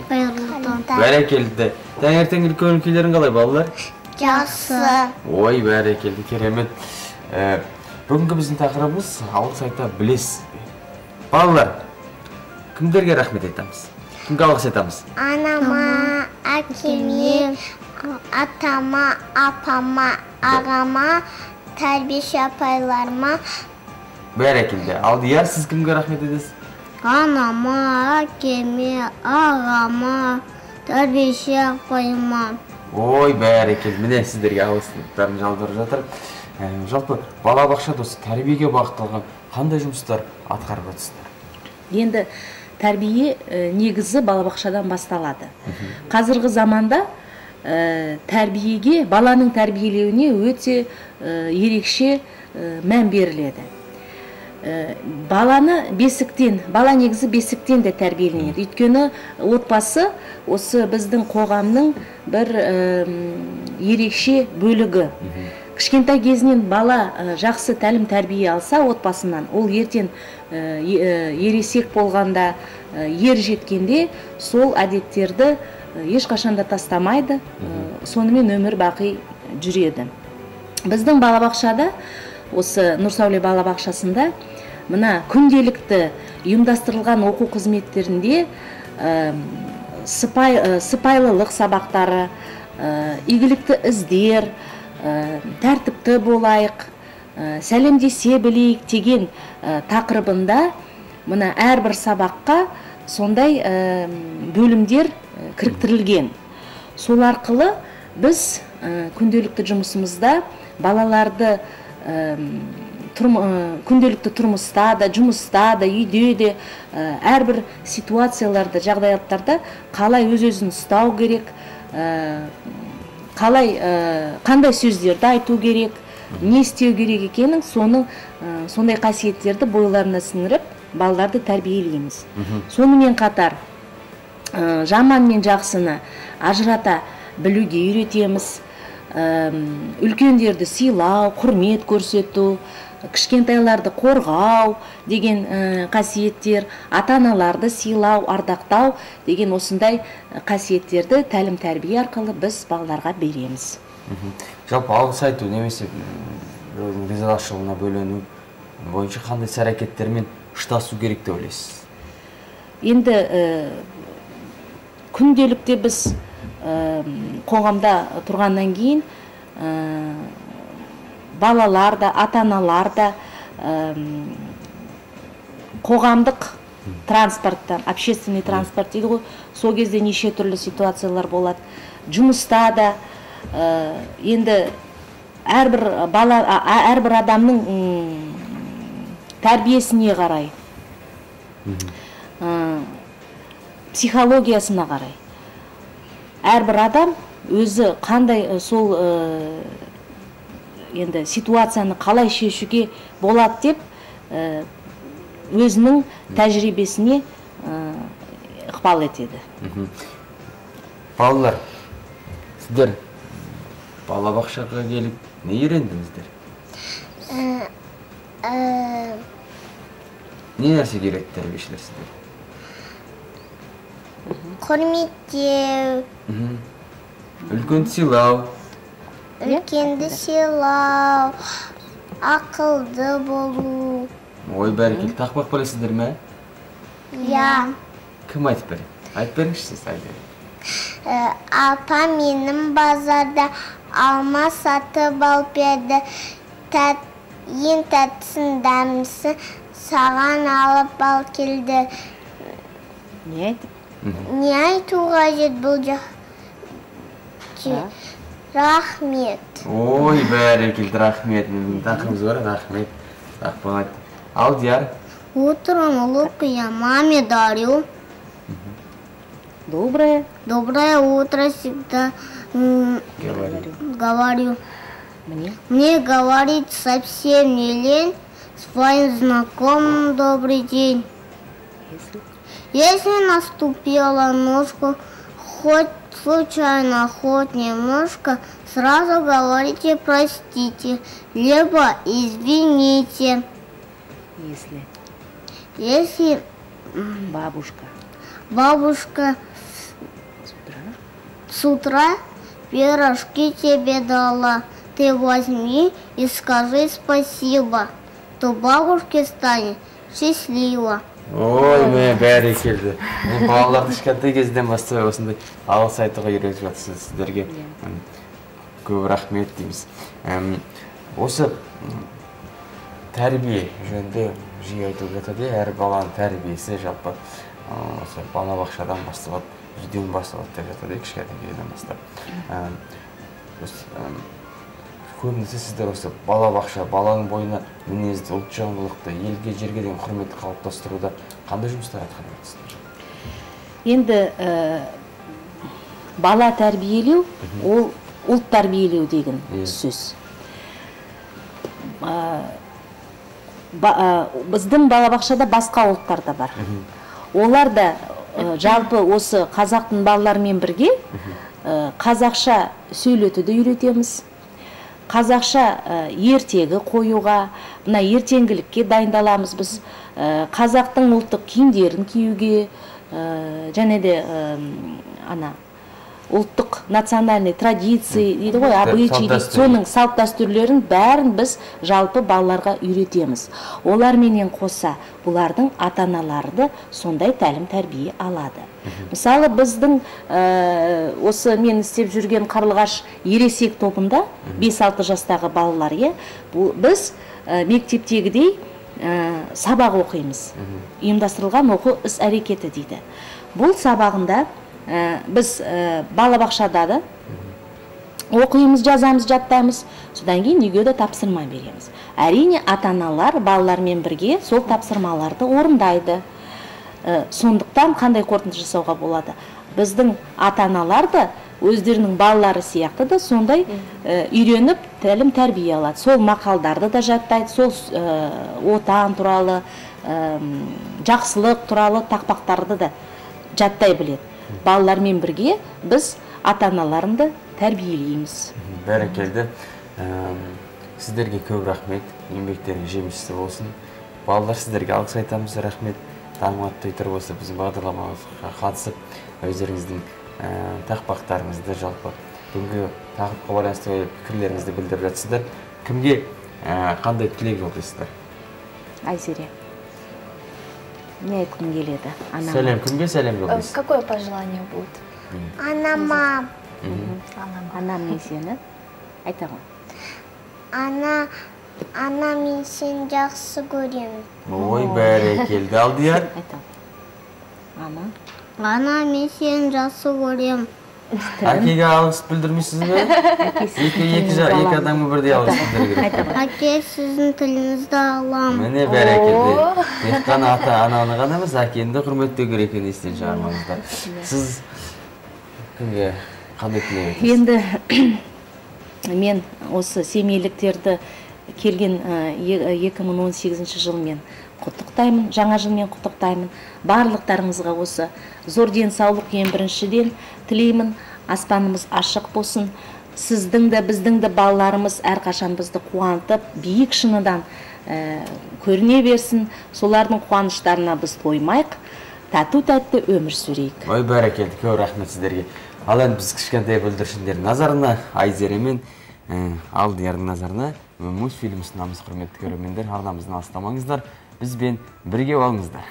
Бәрекелді. Таңертеңгілік көңіл-күйлерің қалай, балалар? Жақсы. Ой, бәрекелді, керемет. Бүгінгі біздің тақырыбымыз алғыс айта білесіз бе? Балалар, кімдерге рахмет айтамыз? Кімге алғыс айтамыз? Анама, әкеме, атама, апама, ағама, тәрбиеші апайларыма. Бәрекелді. Алдияр, сіз кімге рахмет айтасыз? Анама, әкеме, ағама, тәрбиеші апайыма. Ой, бәрекелді. Міне сіздерге алғыстарын жаудырып жатыр. Жалпы балабақшада осы тәрбиеге бағытталған қандай жұмыстар атқарып жатырсыздар? Енді тәрбие негізі балабақшадан басталады. Қазіргі заманда тәрбиеге, баланың тәрбиелеуіне өте ерекше мән беріледі. Баланы бесіктен, бала негізі бесіктен де тәрбиеленеді. Өйткені отбасы осы біздің қоғамның бір ерекше бөлігі. Кішкентай кезінен бала жақсы тәлім тәрбие алса отбасынан, ол ертең ересек болғанда, ер жеткенде сол әдеттерді ешқашанда тастамайды, сонымен өмір бақи жүреді. Біздің балабақшада, осы Нұрсәуле балабақшасында, мына күнделікті ұйымдастырылған оқу қызметтерінде сыпайылылық сабақтары, игілікті іздер, тәртіпті болайық, сәлемдесе білейік деген тақырыбында мына әрбір сабаққа сондай бөлімдер кіріктірілген. Сол арқылы біз күнделікті жұмысымызда балаларды күнделікті тұрмыста да, жұмыста да, үйде де әрбір ситуацияларда, жағдаяттарда қалай өз-өзін ұстау керек, қалай қандай сөздерді айту керек, не істеу керек екенін, соның сондай қасиеттерді бойларына сіңіріп, балаларды тәрбиелейміз. Сонымен қатар жаман мен жақсыны ажырата білуге үйретеміз. Үлкендерді сыйлау, құрмет көрсету, кішкентайларды қорғау деген қасиеттер, ата-аналарды сыйлау, ардақтау деген осындай қасиеттерді тәлім тәрбие арқылы біз балаларға береміз. Жалпы алғыс айту немесе біреудің ризашылығына бөлену бойынша қандай іс-әрекеттермен ұштасу керек деп ойлайсыз? Енді күнделікте біз қоғамда тұрғаннан кейін балалар да, ата-аналар да қоғамдық транспорттан, общественный транспорт дейді ғой, сол кезде неше түрлі ситуациялар болады. Жұмыста да енді әрбір бала, әрбір адамның тәрбиесіне қарай, психологиясына қарай. Әрбір адам өзі қандай сол енді ситуацияны қалай шешуге болады деп өзінің тәжірибесіне ықпал етеді. Балалар, сіздер балабақшаға келіп не үйрендіңіздер? Не нәрсе керек тәрбиешілер сіздер? Құрметтеу, үлкенді сыйлау, үлкенді сыйлау, ақылды болу. Ой, бәрекелді. Тақпақ білесіздер ме? Я. Кім айтып береді? Айтып беріңізші сіз айтып. Апа менің базарда алма сатып алып еді. Ең тәттісін, дәмдісін саған алып ал келді. Не айтып? Не айтуға жет бұл жақ? Рахмет. Ой, бәрекелді, рахмет. Менің тақымыз бар, рахмет. Тақпақ айтты. Алдияр. Утром улыбку я маме дарю. Доброе. Доброе утро всегда Говорю. говорю. Мне? Мне говорить совсем не лень. Своим знакомым добрый день. Если? Если наступила ножку, хоть случайно, хоть немножко, сразу говорите простите, либо извините. Если? Если Бабушка бабушка с утра с утра пирожки тебе дала, ты возьми и скажи спасибо, то бабушке станет счастливо. Ой, мен бәрекелді. Мен балаларды кішкентай кезден бастап осындай алғыс айтуға үйретіп жатырсыз сіздерге. Көп рахмет дейміз. Осы тәрбие жөнінде жиі айтылып жатады, әр баланың тәрбиесі жалпы осы балабақшадан басталады, үйден басталады деп жатады, кішкентай кезден бастап. Көбінесе сіздер осы балабақша, баланың бойына мінезді, ұлтжандылықты, елге, жерге деген құрметті қалыптастыруда қандай жұмыстар атқарып жатырсыздар? Енді бала тәрбиелеу, ол ұлт тәрбиелеу деген сөз. Біздің балабақшада басқа ұлттар да бар. Олар да жалпы осы қазақтың балаларымен бірге қазақша сөйлетуді үйретеміз. Қазақша ертегі қоюға, мына ертеңгілікке дайындаламыз біз. Қазақтың ұлттық киімдерін киюге, және де ана ұлттық национальный традиции дейді ғой, обычай дейді, соның салт дәстүрлерін бәрін біз жалпы балаларға үйретеміз. Оларменен қоса бұлардың ата-аналары сондай тәлім тәрбие алады. Мысалы біздің осы мен істеп жүрген Қарлығаш ересек тобында бес алты жастағы балалар, біз мектептегідей сабақ оқимыз. Ұйымдастырылған оқу іс әрекеті дейді. Бұл сабағында біз балабақшада да оқимыз, жазамыз, жаттаймыз, содан кейін үйге де тапсырма береміз. Әрине ата-аналар балалармен бірге сол тапсырмаларды орындайды. Сондықтан қандай қорытынды жасауға болады? Біздің ата-аналар да өздерінің балалары сияқты да сондай үйреніп тәлім тәрбие алады. Сол мақалдарды да жаттайды, сол отан туралы, жақсылық туралы тақпақтарды да жаттай біледі. Балалармен бірге біз ата-аналарында тәрбиелейміз. Бәрекелді. Сіздерге көп рахмет, еңбектеріңіз жемісті болсын. Балалар, сіздерге алғыс айтамыз, рахмет. Таңғы той тұрғысы біздің бағдарламамызға қатысып, өздеріңіздің тақпақтарыңызды, жалпы бүгінгі тақырыпқа байланысты пікірлеріңізді білдіріп жатсыздар. Кімге қандай тілек жолдайсыздар? Айзере, не айтқым келеді? Сәлем, кімге сәлем жолдайсыз? Какое пожелание будет? Анама. Анам мен сені айтамын. Ана, ана мен сені жақсы көремін. Ой, бәрекелді. Алдияр? Ана. Ана мен сені жақсы көремін. Әкеге алғыс білдірмейсіз бе? Екі адамға бірдей алғыс білдіру керек. Әке, сіздің тіліңізді аламын. Міне бәрекелді. Тек қана ата-ананы ғана емес, әкені құрметтеу керек екенін естен шығармаңыздар. Сіз кімге қандай тілек етесіз? Енді мен осы семейліктерді келген екі мың он сегізінші жылмен құттықтаймын, жаңа жылмен құттықтаймын. Барлықтарыңызға осы зор денсаулық ең біріншіден тілеймін. Аспанымыз ашық болсын. Сіздің де, біздің де балаларымыз әрқашан бізді қуантып, биік шыныдан көріне берсін. Солардың қуаныштарына біз тоймайық, тату-тәтті өмір сүрейік. Ой, бәрекелді, көп рахмет сіздерге. Ал енді біз кішкентай бүлдіршіндер назарына, Айзере мен Алдиярдың назарына мультфильм ұсынамыз, құрметті көрермендер. Арнамыздан алыстамаңыздар, бізбен бірге болыңыздар.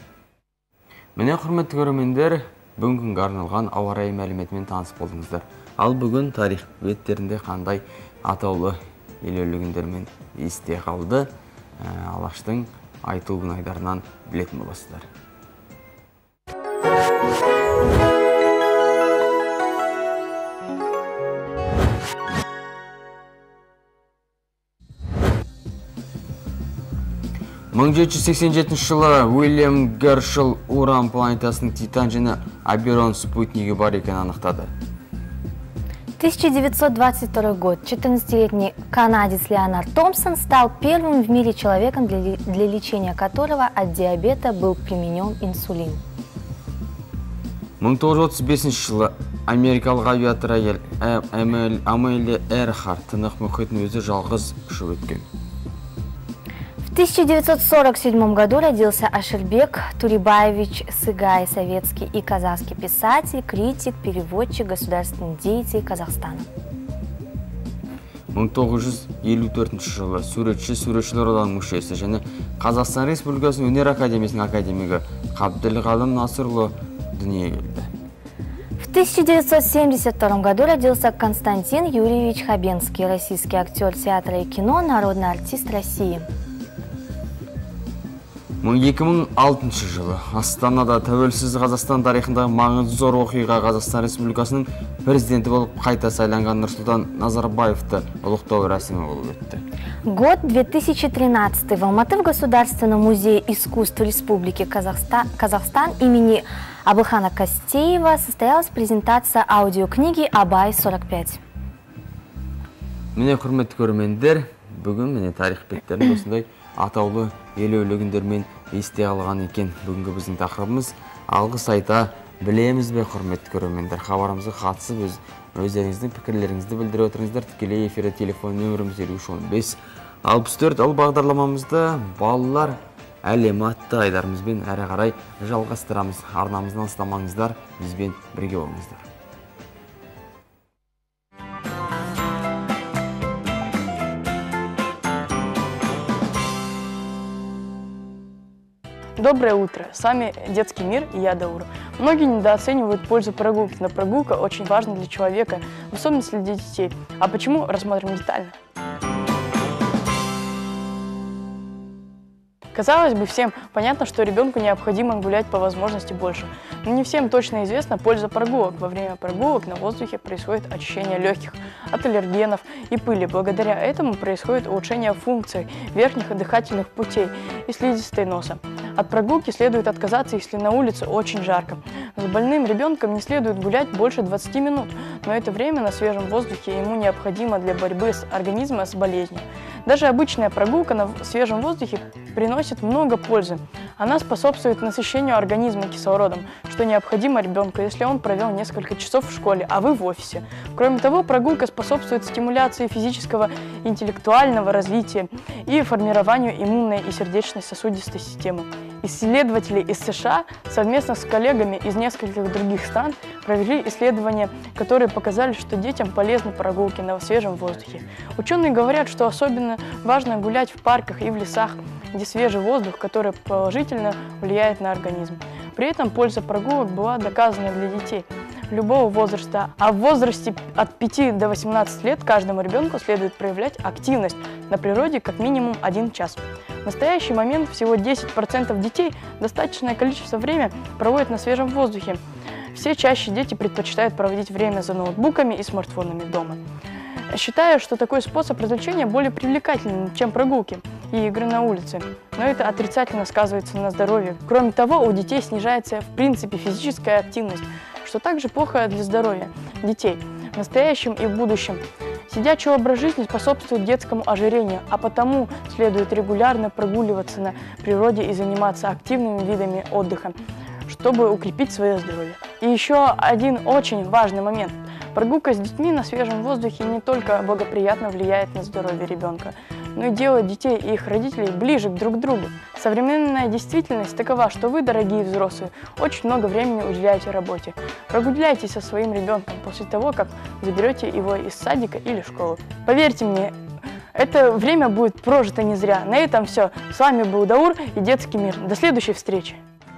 Міне, құрметті көрермендер, бүгінгі күнге арналған ауа райы мәліметімен танысып болдыңыздар. Ал бүгін тарих беттерінде қандай атаулы елеулі күндермен есте қалды, Алаштың айтулы күн айдарынан білетін боласыздар. мың жеті жүз сексен жетінші жылы Уильям Гершел Уран планетасының Титан және Оберон спутнигі бар екенін анықтады. тысяча девятьсот двадцать второй год. четырнадцатилетний канадец Леонард Томпсон стал первым в мире человеком, для, для лечения которого от диабета был применен инсулин. мың тоғыз жүз отыз бесінші жылы америкалық авиатор әйел Амелия Эрхарт тынық мұхитын өзі жалғыз ұшып өткен. В тысяча девятьсот сорок седьмом году родился Аширбек Турибаевич Сыгай, советский и казахский писатель, критик, переводчик, государственный деятель Казахстана. мың тоғыз жүз елу төртінші жылы суретші, суретшілер одағының мүшесі және Қазақстан Республикасының Өнер академиясының академигі Қабділғалым Насырлы дүниеге келді. В тысяча девятьсот семьдесят втором году родился Константин Юрьевич Хабенский, российский актер театра и кино, народный артист России. екі мың алтыншы жылы Астанада тәуелсіз Қазақстан тарихындағы маңызды зор оқиға Қазақстан Республикасының президенті болып қайта сайланған Нұрсұлтан Назарбаевты ұлықтау рәсімі болып өтті. Год две тысячи тринадцатый. В Алматы в Государственном музее искусств Республики Казахстан, Казахстан имени Абылхана Кастеева состоялась презентация аудиокниги Абай сорок пять. Міне, құрметті көрермендер, бүгін міне тарих беттерін осындай атаулы елеулі күндермен есте алған екен. Бүгінгі біздің тақырыбымыз алғыс айта білеміз бе, құрметті көрермендер. Хабарымызға қатысып өздеріңіздің пікірлеріңізді білдіре отырыңыздар. Тікелей эфирде телефон нөміріміз елу үш он бес алпыс төрт. Ал бағдарламамызды балалар әлемі атты айдарымызбен әрі қарай жалғастырамыз. Арнамыздан алыстамаңыздар, бізбен бірге болыңыздар. Доброе утро! С вами Детский мир и я, Даура. Многие недооценивают пользу прогулки, но прогулка очень важна для человека, в особенности для детей. А почему? Рассмотрим детально. Казалось бы, всем понятно, что ребенку необходимо гулять по возможности больше. Но не всем точно известна польза прогулок. Во время прогулок на воздухе происходит очищение легких от аллергенов и пыли. Благодаря этому происходит улучшение функций верхних дыхательных путей и слизистой носа. От прогулки следует отказаться, если на улице очень жарко. С больным ребенком не следует гулять больше двадцати минут, но это время на свежем воздухе ему необходимо для борьбы с организма с болезнью. Даже обычная прогулка на свежем воздухе приносит много пользы. Она способствует насыщению организма кислородом, что необходимо ребенку, если он провел несколько часов в школе, а вы в офисе. Кроме того, прогулка способствует стимуляции физического и интеллектуального развития и формированию иммунной и сердечно-сосудистой системы. Исследователи из США совместно с коллегами из нескольких других стран провели исследования, которые показали, что детям полезны прогулки на свежем воздухе. Ученые говорят, что особенно важно гулять в парках и в лесах, где свежий воздух, который положительно влияет на организм. При этом польза прогулок была доказана для детей любого возраста, а в возрасте от пяти до восемнадцати лет каждому ребенку следует проявлять активность на природе как минимум один час. В настоящий момент всего десять процентов детей достаточное количество времени проводят на свежем воздухе. Все чаще дети предпочитают проводить время за ноутбуками и смартфонами дома. Считаю, что такой способ развлечения более привлекательный, чем прогулки и игры на улице, но это отрицательно сказывается на здоровье. Кроме того, у детей снижается в принципе физическая активность, что также плохо для здоровья детей в настоящем и в будущем. Сидячий образ жизни способствует детскому ожирению, а потому следует регулярно прогуливаться на природе и заниматься активными видами отдыха, чтобы укрепить свое здоровье. И еще один очень важный момент. Прогулка с детьми на свежем воздухе не только благоприятно влияет на здоровье ребенка, но и делает детей и их родителей ближе друг к другу. Современная действительность такова, что вы, дорогие взрослые, очень много времени уделяете работе. Прогуляйтесь со своим ребенком после того, как заберете его из садика или школы. Поверьте мне, это время будет прожито не зря. На этом все. С вами был Даур и Детский мир. До следующей встречи.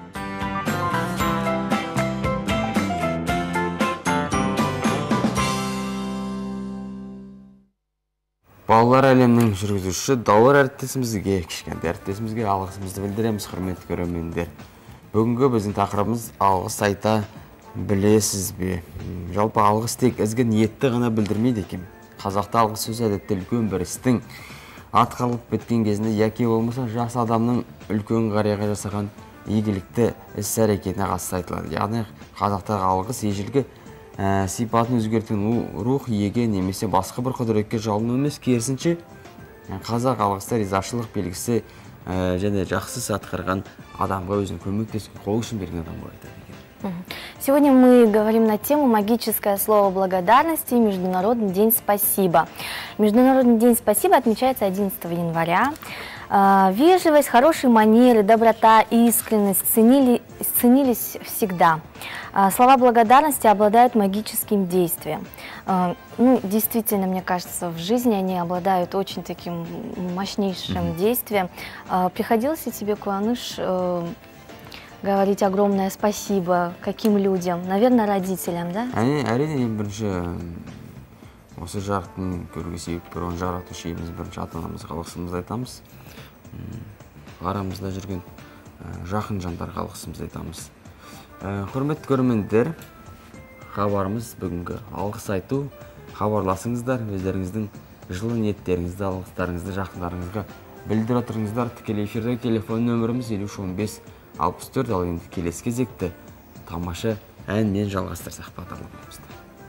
Балалар әлемнің жүргізушісі Дауыр әріптесімізге, кішкентай әріптесімізге алғысымызды білдіреміз, құрметті көрермендер. Бүгінгі біздің тақырыбымыз алғыс айта білесіз бе? Жалпы алғыс тек ізгі ниетті ғана білдірмейді екен. Қазақта алғыс сөзі әдетте үлкен бір істің атқарылып біткен кезінде яки болмаса жас адамның үлкен қарияға жасаған игілікті іс-әрекетіне қатысты айтылады. Яғни қазақтағы алғыс ежелгі сипатын өзгерткен рух иеге немесе басқа бір құдіретке жалыну емес, керісінше қазақ алғыста ризашылық белгісі және жақсы іс атқарған адамға өзінің көмектескен қол ұшын берген адам болып айтады. Сегодня мы говорим на тему «Магическое слово благодарности» и Международный день спасибо. Международный день спасибо отмечается одиннадцатого января. Вежливость, хорошие манеры, доброта и искренность ценили, ценились всегда. Слова благодарности обладают магическим действием. Ну, действительно, мне кажется, в жизни они обладают очень таким мощнейшим mm-hmm. действием. Приходилось ли тебе, Куаныш, говорить огромное спасибо каким людям? Наверное, родителям, да? Әрине, бірінші осы жарықтың көруге себеп бір оны жаратушы иеміз бірінші ата-анамызға алғысымызды айтамыз. Арамызда жүрген жақын жандарға алғысымызды айтамыз. Құрметті көрермендер, хабарымыз бүгінгі алғыс айту. Хабарласыңыздар, өздеріңіздің жылы ниеттеріңізді, алғыстарыңызды жақындарыңызға білдіре отырыңыздар. Тікелей эфирдегі телефон нөміріміз елу үш он бес алпыс төрт. Ал енді келесі кезекті тамаша әнмен жалғастырсақ бағдарламамызды.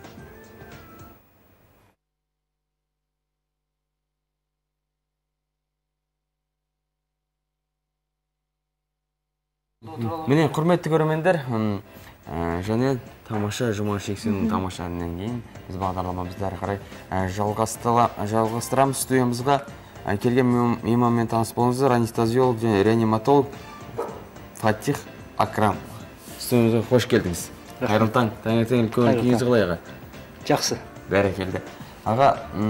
Міне, құрметті көрермендер, және тамаша Жұман Шексеннің тамаша әнінен кейін біз бағдарламамызды әрі қарай жалғастырамыз. Студиямызға келген мейманмен таныс болыңыздар. Анестезиолог және реаниматолог Фатих Акрам. Студиямызға қош келдіңіз. Қайырлы таң. Таңертең көңіл күйіңіз қалай аға? Жақсы. Бәрекелді. Аға,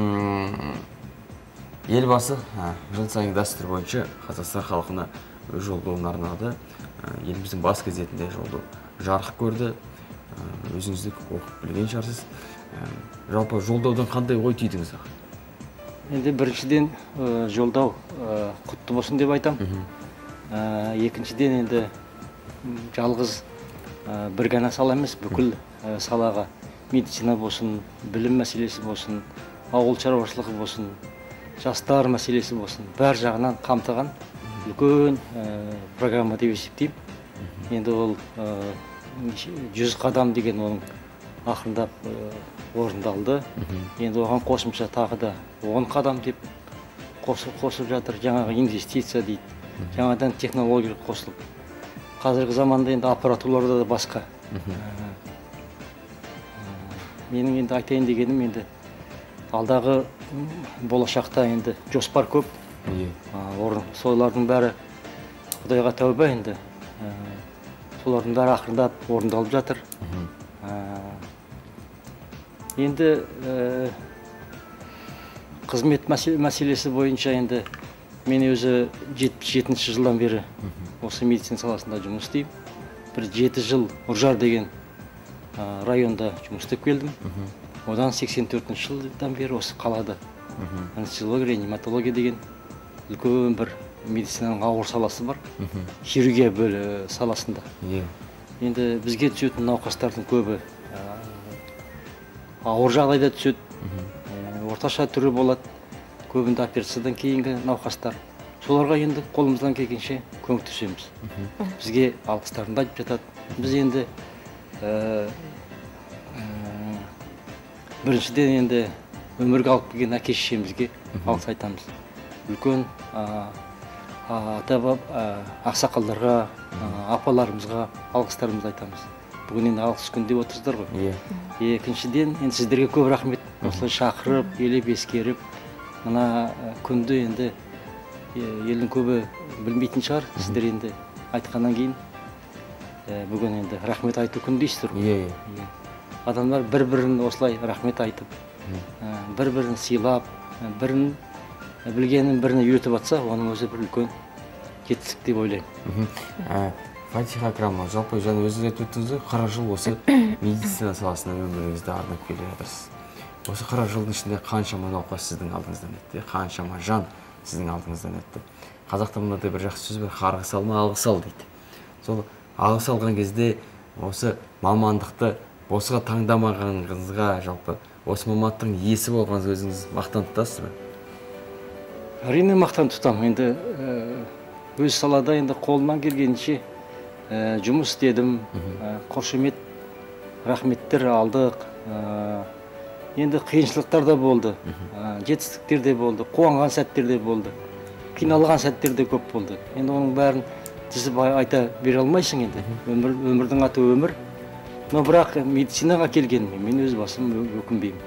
елбасы жыл сайын дәстүр бойынша Қазақстан халқына жолдауын арнады. Еліміздің бас газетінде жолдау жарық көрді. Өзіңізді оқып білген шығарсыз. Жалпы жолдаудан қандай ой түйдіңіз аға? Енді біріншіден жолдау құтты болсын деп айтам. Екіншіден енді жалғыз бір ғана сала емес, бүкіл салаға медицина болсын, білім мәселесі болсын, ауыл шаруашылығы болсын, жастар мәселесі болсын, бәр жағынан қамтыған үлкен программа деп есептеймін. Енді ол жүз қадам деген оның ақырындап орындалды. Енді оған қосымша тағы да он қадам деп қосып жатыр. Жаңағы инвестиция дейді. Жаңадан технология қосылып. Қазіргі заманда енді аппаратураларда да басқа. Менің енді айтайын дегенім енді алдағы болашақта енді жоспар көп. Солардың бәрі Құдайға тәубе енді. Солардың бәрі ақырындап орындалып жатыр. Енді қызмет мәселесі бойынша енді мен өзі жетпіс жетінші жылдан бері осы медицина саласында жұмыс істеймін. Бір жеті жыл Үржар деген районда жұмыс істеп келдім. Одан сексен төртінші жылдан бері осы қалада анестезиология, реаниматология деген үлкен бір медицинаның ауыр саласы бар. Хирургия бөлі саласында. Енді бізге түсетін науқастардың көбі ауыр жағдайда түседі. Орташа түрі болады. Көбінде операциядан кейінгі науқастар. Соларға енді қолымыздан келгенше көмектесеміз. Бізге алғыстарын айтып жатады. Біз енді біріншіден енді өмірге алып келген әке шешемізге алғыс айтамыз. Үлкен ата ақсақалдарға, апаларымызға алғыстарымызды айтамыз. Бүгін енді алғыс күн деп отырсыздар ғой. Екіншіден, енді сіздерге көп рахмет. Осылай шақырып, елеп ескеріп, мына күнді енді елдің көбі білмейтін шығар. Сіздер енді айтқаннан кейін бүгін енді рахмет айту күн дейсіздер. Адамдар бір-бірін осылай рахмет айтып, бір-бірін сыйлап, бірін білгенін біріне үйретіп атса, оның өзі бір үлкен жетістік деп ойлаймын. Фатиха Акрамова, жалпы жаңа өзіңіз айтып өттіңіз, қырық жыл осы медицина саласына өміріңізді арнап келе жатырсыз. Осы қырық жылдың ішінде қаншама науқас сіздің алдыңыздан өтті, қаншама жан сіздің алдыңыздан өтті. Қазақта мынандай бір жақсы сөз бар, қарғыс алма, алғыс ал дейді. Сол алғыс алған кезде осы мамандықты босқа таңдамағаныңызға, жалпы осы мамандықтың иесі болғаныңыз өзіңіз мақтан тұтасыз ба? Әрине мақтан тұтамын. Енді өз салада енді қолымнан келгенше жұмыс істедім, қошемет, рахметтер алдық. Енді қиыншылықтар да болды, жетістіктер де болды, қуанған сәттер де болды, қиналған сәттер де көп болды. Енді оның бәрін тізіп айта бере алмайсың енді. Өмірдің аты өмір. Но бірақ медицинаға келгеніме мен өз басым өкінбеймін.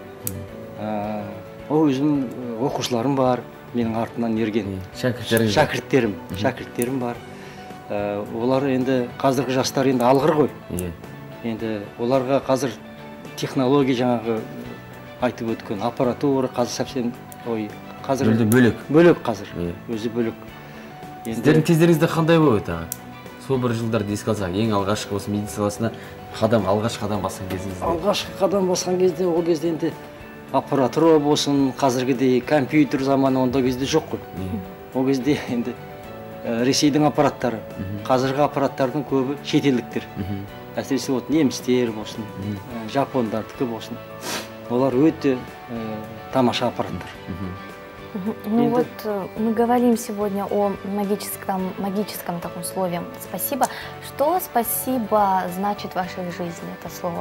Өзім оқушыларым бар, менің артынан ерген шәкірттерім, шәкірттерім бар. Олар енді қазіргі жастар енді алғыр ғой. Енді оларға қазір технология жаңағы айтып өткен аппаратура қазір совсем ой қазір бөлек бөлек қазір өзі бөлек. Сіздердің кездеріңізде қандай болды аға? Сол бір жылдарды еске алсақ, ең алғашқы осы медицина саласына қадам алғашқы қадам басқан кезіңізде? Алғашқы қадам басқан кезде ол кезде енді аппаратура болсын, қазіргідей компьютер заманы онда кезде жоқ қой. Ол кезде енді Ресейдің аппараттары, қазіргі аппараттардың көбі шетелдіктер. Әсіресе вот немістер болсын, жапондардікі болсын. Олар өте тамаша аппараттар. Ну вот мы говорим сегодня о магическом, магическом таком слове «спасибо». Что «спасибо» значит в вашей жизни, это слово?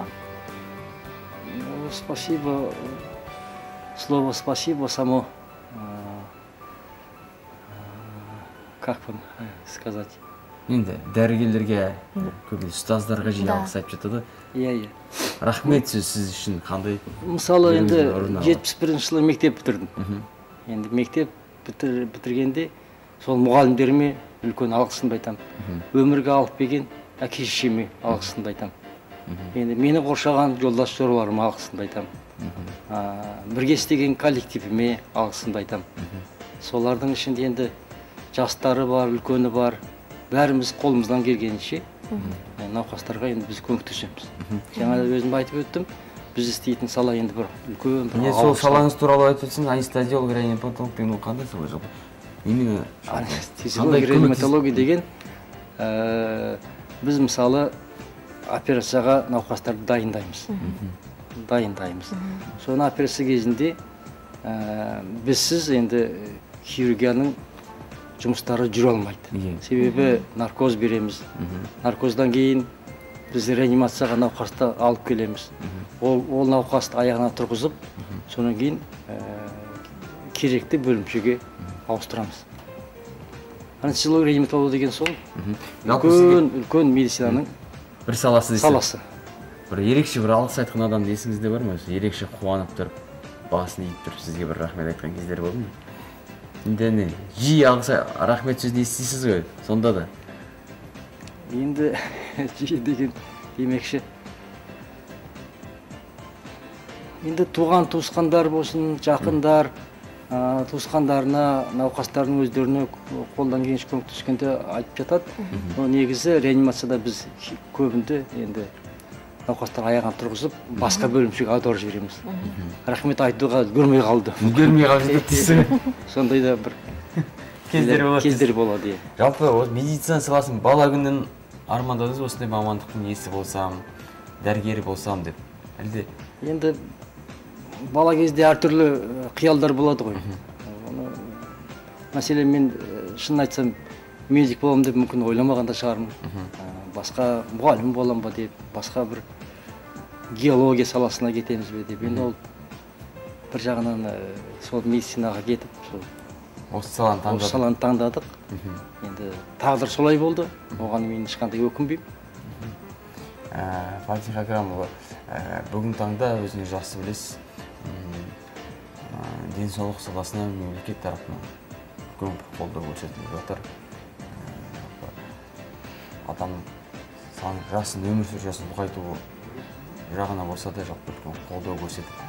Спасибо, слово «спасибо» само, как вам сказать? Енді дәрігерлерге, көбіне ұстаздарға жиналғыс айтып жатады. Иә, иә. Рахмет сөз сіз үшін қандай? Мысалы, енді жетпіс бірінші жылы мектеп бітірдім. Енді мектеп бітіргенде сол мұғалімдеріме үлкен алғысымды айтам. Өмірге алып келген әке шешеме алғысымды айтам. Енді мені қоршаған жолдас жораларыма алғысымды айтам. Бірге істеген коллективіме алғысымды айтам. Солардың ішінде енді жастары бар, үлкені бар. Бәріміз қолымыздан келгенше науқастарға енді біз көмектесеміз. Жаңа өзім айтып өттім. Біз істейтін сала енді бір үлкен бір. Міне сол салаңыз туралы айтып өтсеңіз, анестезиолог, реаниматолог деген ол қандай сала жалпы? Именно анестезиолог, реаниматология деген біз мысалы операцияға науқастарды дайындаймыз. Дайындаймыз. Соны операция кезінде бізсіз енді хирургияның жұмыстары жүре алмайды. Себебі наркоз береміз. Наркоздан кейін біз реанимацияға науқасты алып келеміз. Ол, ол науқасты аяғына тұрғызып, содан кейін керекті бөлімшеге ауыстырамыз. Анестезиолог реаниматолог деген сол үлкен үлкен медицинаның бір саласы дейсіз. Саласы. Бір ерекше бір алғыс айтқан адам есіңізде бар ма? Ерекше қуанып тұрып, басын иіп тұрып сізге бір рахмет айтқан кездер болды ма? Енді жиі алғыс рахмет сөзін естисіз ғой, сонда да. Енді жиі деген демекші. Енді туған туысқандар болсын, жақындар, туысқандарына, науқастардың өздеріне қолдан келгенше көмектескенде айтып жатады. Негізі реанимацияда біз көбінде енді науқастар аяғын тұрғызып, басқа бөлімшеге аударып жібереміз. Рахмет айтуға үлгермей қалды. Үлгермей қалды дейсіз. Сондай да бір кездер болады. Жалпы медицина саласын бала күннен армандадыңыз, осындай мамандықтың иесі болсам, дәрігер болсам деп. Әлде енді бала кезде әртүрлі қиялдар болады ғой. Мәселен, мен шын айтсам, медик боламын деп мүмкін ойламаған да шығармын. Басқа мұғалім болам ба деп, басқа бір геология саласына кетеміз бе деп. Енді ол бір жағынан сол медицинаға кетіп, осы саланы таңдадық. Енді тағдыр солай болды. Оған мен ешқандай өкінбеймін. Фатиха Акрамова, бүгін таңда өзіңіз жақсы білесіз, денсаулық саласына мемлекет тарапынан үлкен қолдау көрсетіліп жатыр. Адам жасын, өмір сүру жасын ұлғайту жағына болса да жалпы үлкен қолдау көрсетіп,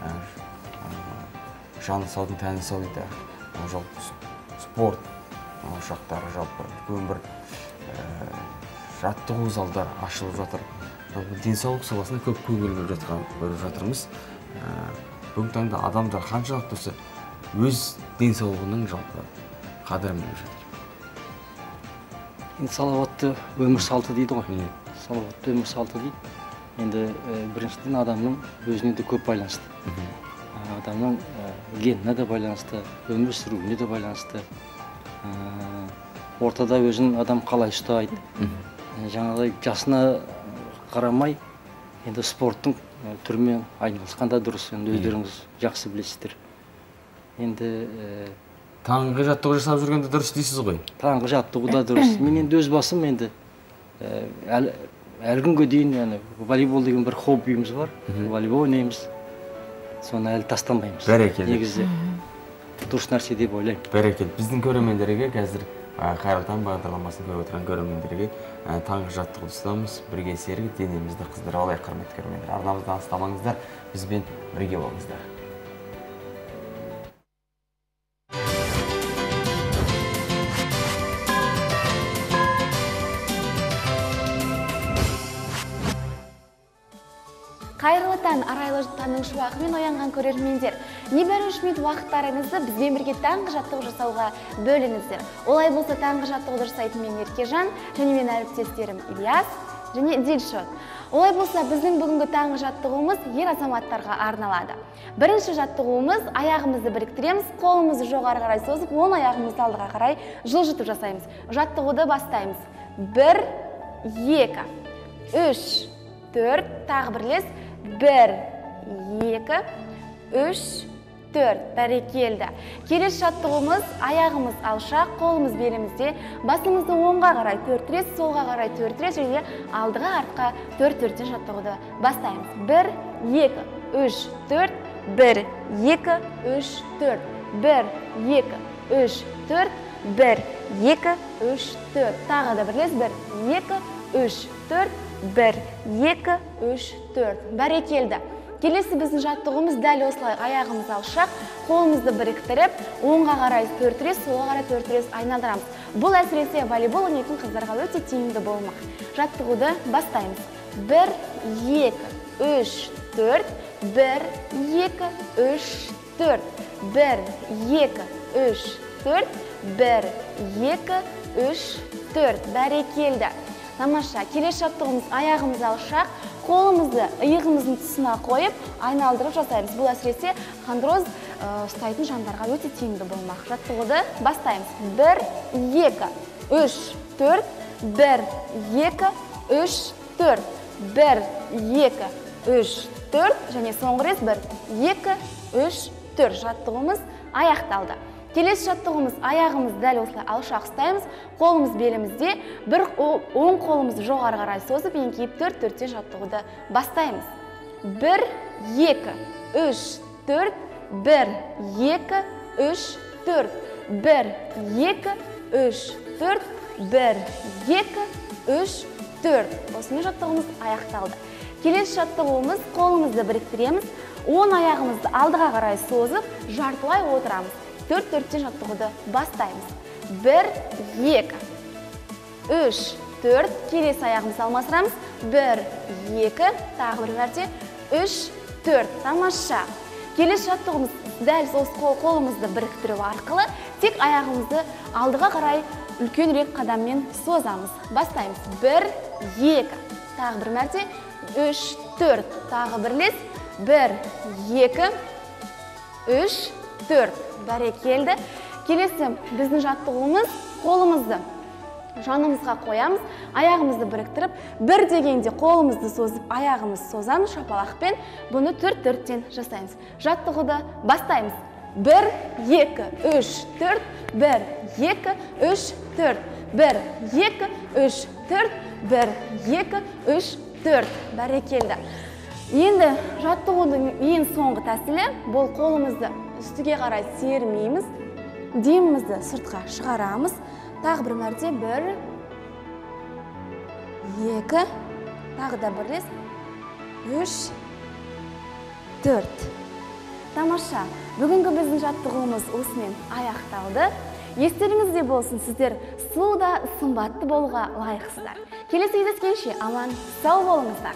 жаны саудың тәні сау дейді. Жалпы спорт ошақтары жалпы үлкен бір жаттығу залдар ашылып жатыр. Денсаулық саласына көп көңіл бөліп жатқан көріп жатырмыз. Бүгін таңда адамдар қаншалықты осы өз денсаулығының жалпы қадірін біліп жатыр. Енді салауатты өмір салты дейді ғой. Салауатты өмір салты дейді. Енді біріншіден адамның өзіне де көп байланысты. Адамның геніне де байланысты, өмір сүруіне де байланысты. Ортада өзін адам қалай ұстайды. Жаңағыдай жасына қарамай, енді спорттың түрімен айналысқанда дұрыс, енді өздеріңіз жақсы білесіздер. Енді таңғы жаттығу жасап жүргенде дұрыс дейсіз ғой? Таңғы жаттығу да дұрыс. Мен енді өз басым енді әлі күнге дейін волейбол деген бір хоббиіміз бар. Волейбол ойнаймыз. Соны әлі тастамаймыз. Бәрекелді. Негізі дұрыс нәрсе деп ойлаймын. Бәрекелді. Біздің көрермендерге қазір Қайырлы таң бағдарламасын көріп отырған көрермендерге таңғы жаттығуды ұсынамыз. Бірге серігіп денемізді қыздыра алайық, құрметті көрермендер. Арнамыздан алыстамаңыздар, бізбен бірге болыңыздар. Қайырлы таң, арайлы таңның шуағымен оянған көрермендер. Небәрі үш минут уақыттарыңызды бізбен бірге таңғы жаттығу жасауға бөліңіздер. Олай болса таңғы жаттығуды жасайтын мен Еркежан, және мен әріптестерім Ильяс және Дильшот. Олай болса біздің бүгінгі таңғы жаттығуымыз ер азаматтарға арналады. Бірінші жаттығуымыз аяғымызды біріктіреміз, қолымызды жоғары қарай созып, оң аяғымызды алдыға қарай жылжытып жасаймыз. Жаттығуды бастаймыз. Бір, екі, үш, төрт, тағы бірлес. Бір, екі, үш, төрт. Бәрекелді. Келесі жаттығуымыз аяғымыз алшақ, қолымыз белімізде, басымызды оңға қарай төрт рет, солға қарай төрт рет, және алдыға артқа төрт төрттен жаттығуды бастаймыз. Бір, екі, үш, төрт. Бір, екі, үш, төрт. Бір, екі, үш, төрт. Бір, екі, үш, төрт. Тағы да бірлес. Бір, екі, үш, төрт. Бір, екі, үш, төрт. Бәрекелді. Келесі біздің жаттығуымыз дәл осылай аяғымыз алшақ, қолымызды біріктіріп, оңға қарай төрт рет, солға қарай төрт рет айналдырамыз. Бұл әсіресе волейбол ойнайтын қыздарға өте тиімді болмақ. Жаттығуды бастаймыз. Бір, екі, үш, төрт. Бір, екі, үш, төрт. Бір, екі, үш, төрт. Бір, екі, үш, төрт. Бәрекелді. Тамаша. Келесі жаттығуымыз аяғымыз алшақ, қолымызды иығымыздың тұсына қойып, айналдырып жасаймыз. Бұл әсіресе хондроз ұстайтын жандарға өте тиімді болмақ. Жаттығуды бастаймыз. бір, екі, үш, төрт, бір, екі, үш, төрт, бір, екі, үш, төрт, және соңғы рет бір, екі, үш, төрт. Жаттығуымыз аяқталды. Келесі жаттығуымыз аяғымыз дәл осылай алшақ ұстаймыз. Қолымыз белімізде, бір оң қолымызды жоғары қарай созып, еңкейіп төрт төрттен жаттығуды бастаймыз. бір, екі, үш, төрт, бір, екі, үш, төрт, бір, екі, үш, төрт, бір, екі, үш, төрт. Осымен жаттығуымыз аяқталды. Келесі жаттығуымыз қолымызды біріктіреміз, оң аяғымызды алдыға қарай созып, жартылай отырамыз. төрт төрттен жаттығуды бастаймыз. бір, екі, үш, төрт, келесі аяғымызды алмастырамыз. бір, екі, тағы бір мәрте, үш, төрт. Тамаша. Келесі жаттығуымыз дәл сол қолымызды біріктіру арқылы тек аяғымызды алдыға қарай үлкенірек қадаммен созамыз. Бастаймыз. бір, екі, тағы бір мәрте, үш, төрт. Тағы бірлес. бір, екі, үш, төрт. Бәрекелді. Келесі біздің жаттығуымыз қолымызды жанымызға қоямыз, аяғымызды біріктіріп, бір дегенде қолымызды созып, аяғымызды созамыз шапалақпен. Бұны төрт төрттен жасаймыз. Жаттығуды бастаймыз. бір, екі, үш, төрт, бір, екі, үш, төрт, бір, екі, үш, төрт, бір, екі, үш, төрт. Бәрекелді. Енді жаттығудың ең соңғы тәсілі, бұл қолымызды үстіге қарай сермейміз, демімізді сыртқа шығарамыз. Тағы бір мәрте бір, екі, тағы да бірлес, үш, төрт. Тамаша, бүгінгі біздің жаттығуымыз осымен аяқталды. Естеріңізде болсын, сіздер суда сымбатты болуға лайықсыздар. Келесі кездескенше аман сау болыңыздар.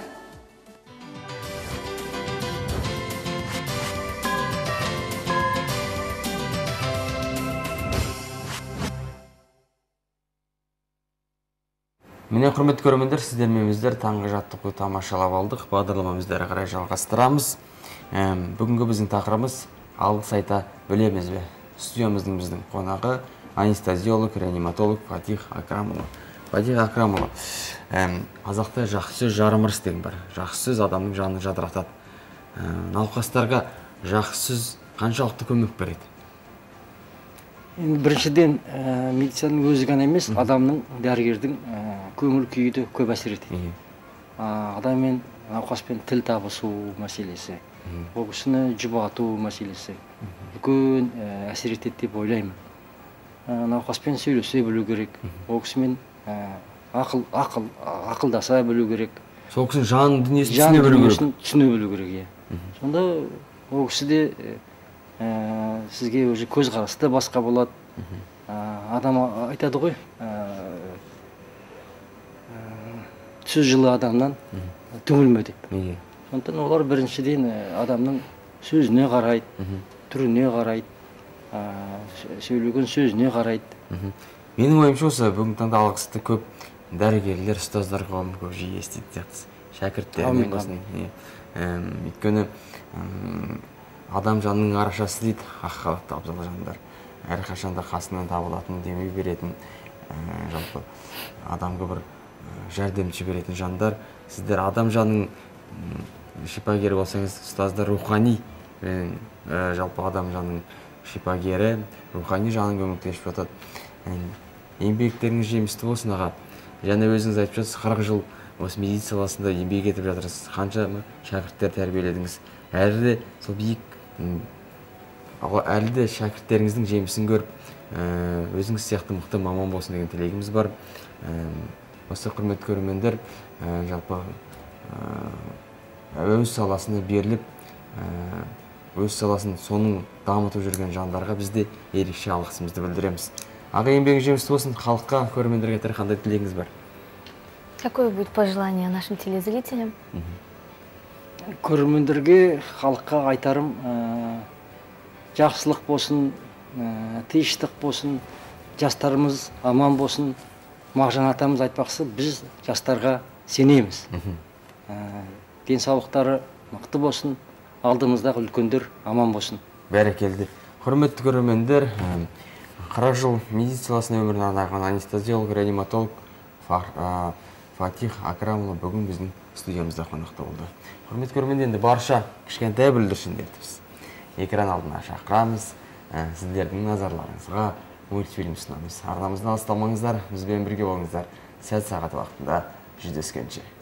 Міне құрметті көрермендер, сіздермен біздер таңғы жаттығуды тамашалап алдық. Бағдарламамызды әрі қарай жалғастырамыз. Бүгінгі біздің тақырыбымыз алғыс айта білеміз бе? Студиямыздың біздің қонағы анестезиолог, реаниматолог Фатих Акрамұлы. Фатих Акрамұлы, қазақта жақсы сөз жарым ырыс деген бар. Жақсы сөз адамның жанын жадыратады. Науқастарға жақсы сөз қаншалықты көмек береді? Біріншіден, медицинаның өзі ғана емес, адамның, дәрігердің көңіл күйі де көп әсер етеді. Адаммен, науқаспен тіл табысу мәселесі, ол кісіні жұбату мәселесі үлкен әсер етеді деп ойлаймын. Науқаспен сөйлесе білу керек, ол кісімен ақылдаса білу керек. Сол кісінің жан дүниесін түсіне білу керек. Түсіне білу керек. Сонда ол кісі де сізге өзі көз қарасты басқа болады. Адам айтады ғой, сөз жылы адамнан түңілме деп. Сондықтан олар біріншіден адамның сөзіне қарайды, түріне қарайды, сөйлеген сөзіне қарайды. Менің ойымша осы бүгінгі таңда алғысты көп дәрігерлер, ұстаздар қауымы көп жиі естиді сияқты. Шәкірттермен болсын. Өйткені адам жанның арашасы дейді, ақ халатты абзал жандар. Әрқашанда қасынан табылатын, демей беретін, жалпы адамға бір жәрдемші беретін жандар. Сіздер адам жанның шипагері болсаңыз, ұстаздар рухани, жалпы адам жанның шипагері, рухани жанын көмектесіп жатады. Еңбектеріңіз жемісті болсын аға. Және өзіңіз айтып жатсыз, қырық жыл осы медицина саласында еңбек етіп жатырсыз. Қанша шәкірттер тәрбиеледіңіз? Әлі де сол биік, әлі де шәкірттеріңіздің жемісін көріп, өзіңіз сияқты мықты маман болсын деген тілегіміз бар. Осы құрметті көрермендер, жалпы өз саласына беріліп, өз саласын соның дамытып жүрген жандарға бізде ерекше алғысымызды білдіреміз. Аға, еңбегіңіз жемісті болсын, халыққа, көрермендерге тірі қандай тілегіңіз бар? Какое будет пожелание нашим телезрителям? Көрермендерге, халыққа айтарым, жақсылық болсын, тыныштық болсын, жастарымыз аман болсын. Мағжан атамыз айтпақшы, біз жастарға сенеміз. денсаулықтары мықты болсын, алдымыздағы үлкендер аман болсын. Бәрекелді. Құрметті көрермендер, қырық жыл медицинасының өмірін арнаған анестезиолог, реаниматолог Фатих Акрамұлы бүгін біздің студиямызда қонақта болды. Құрметті көрермендер, енді барша кішкентай бүлдіршіндерді экран алдына шақырамыз. Сіздердің назарларыңызға мультфильм ұсынамыз. Арнамыздан алыстамаңыздар, бізбен бірге болыңыздар. Сәт сағат уақытында жүздескенше.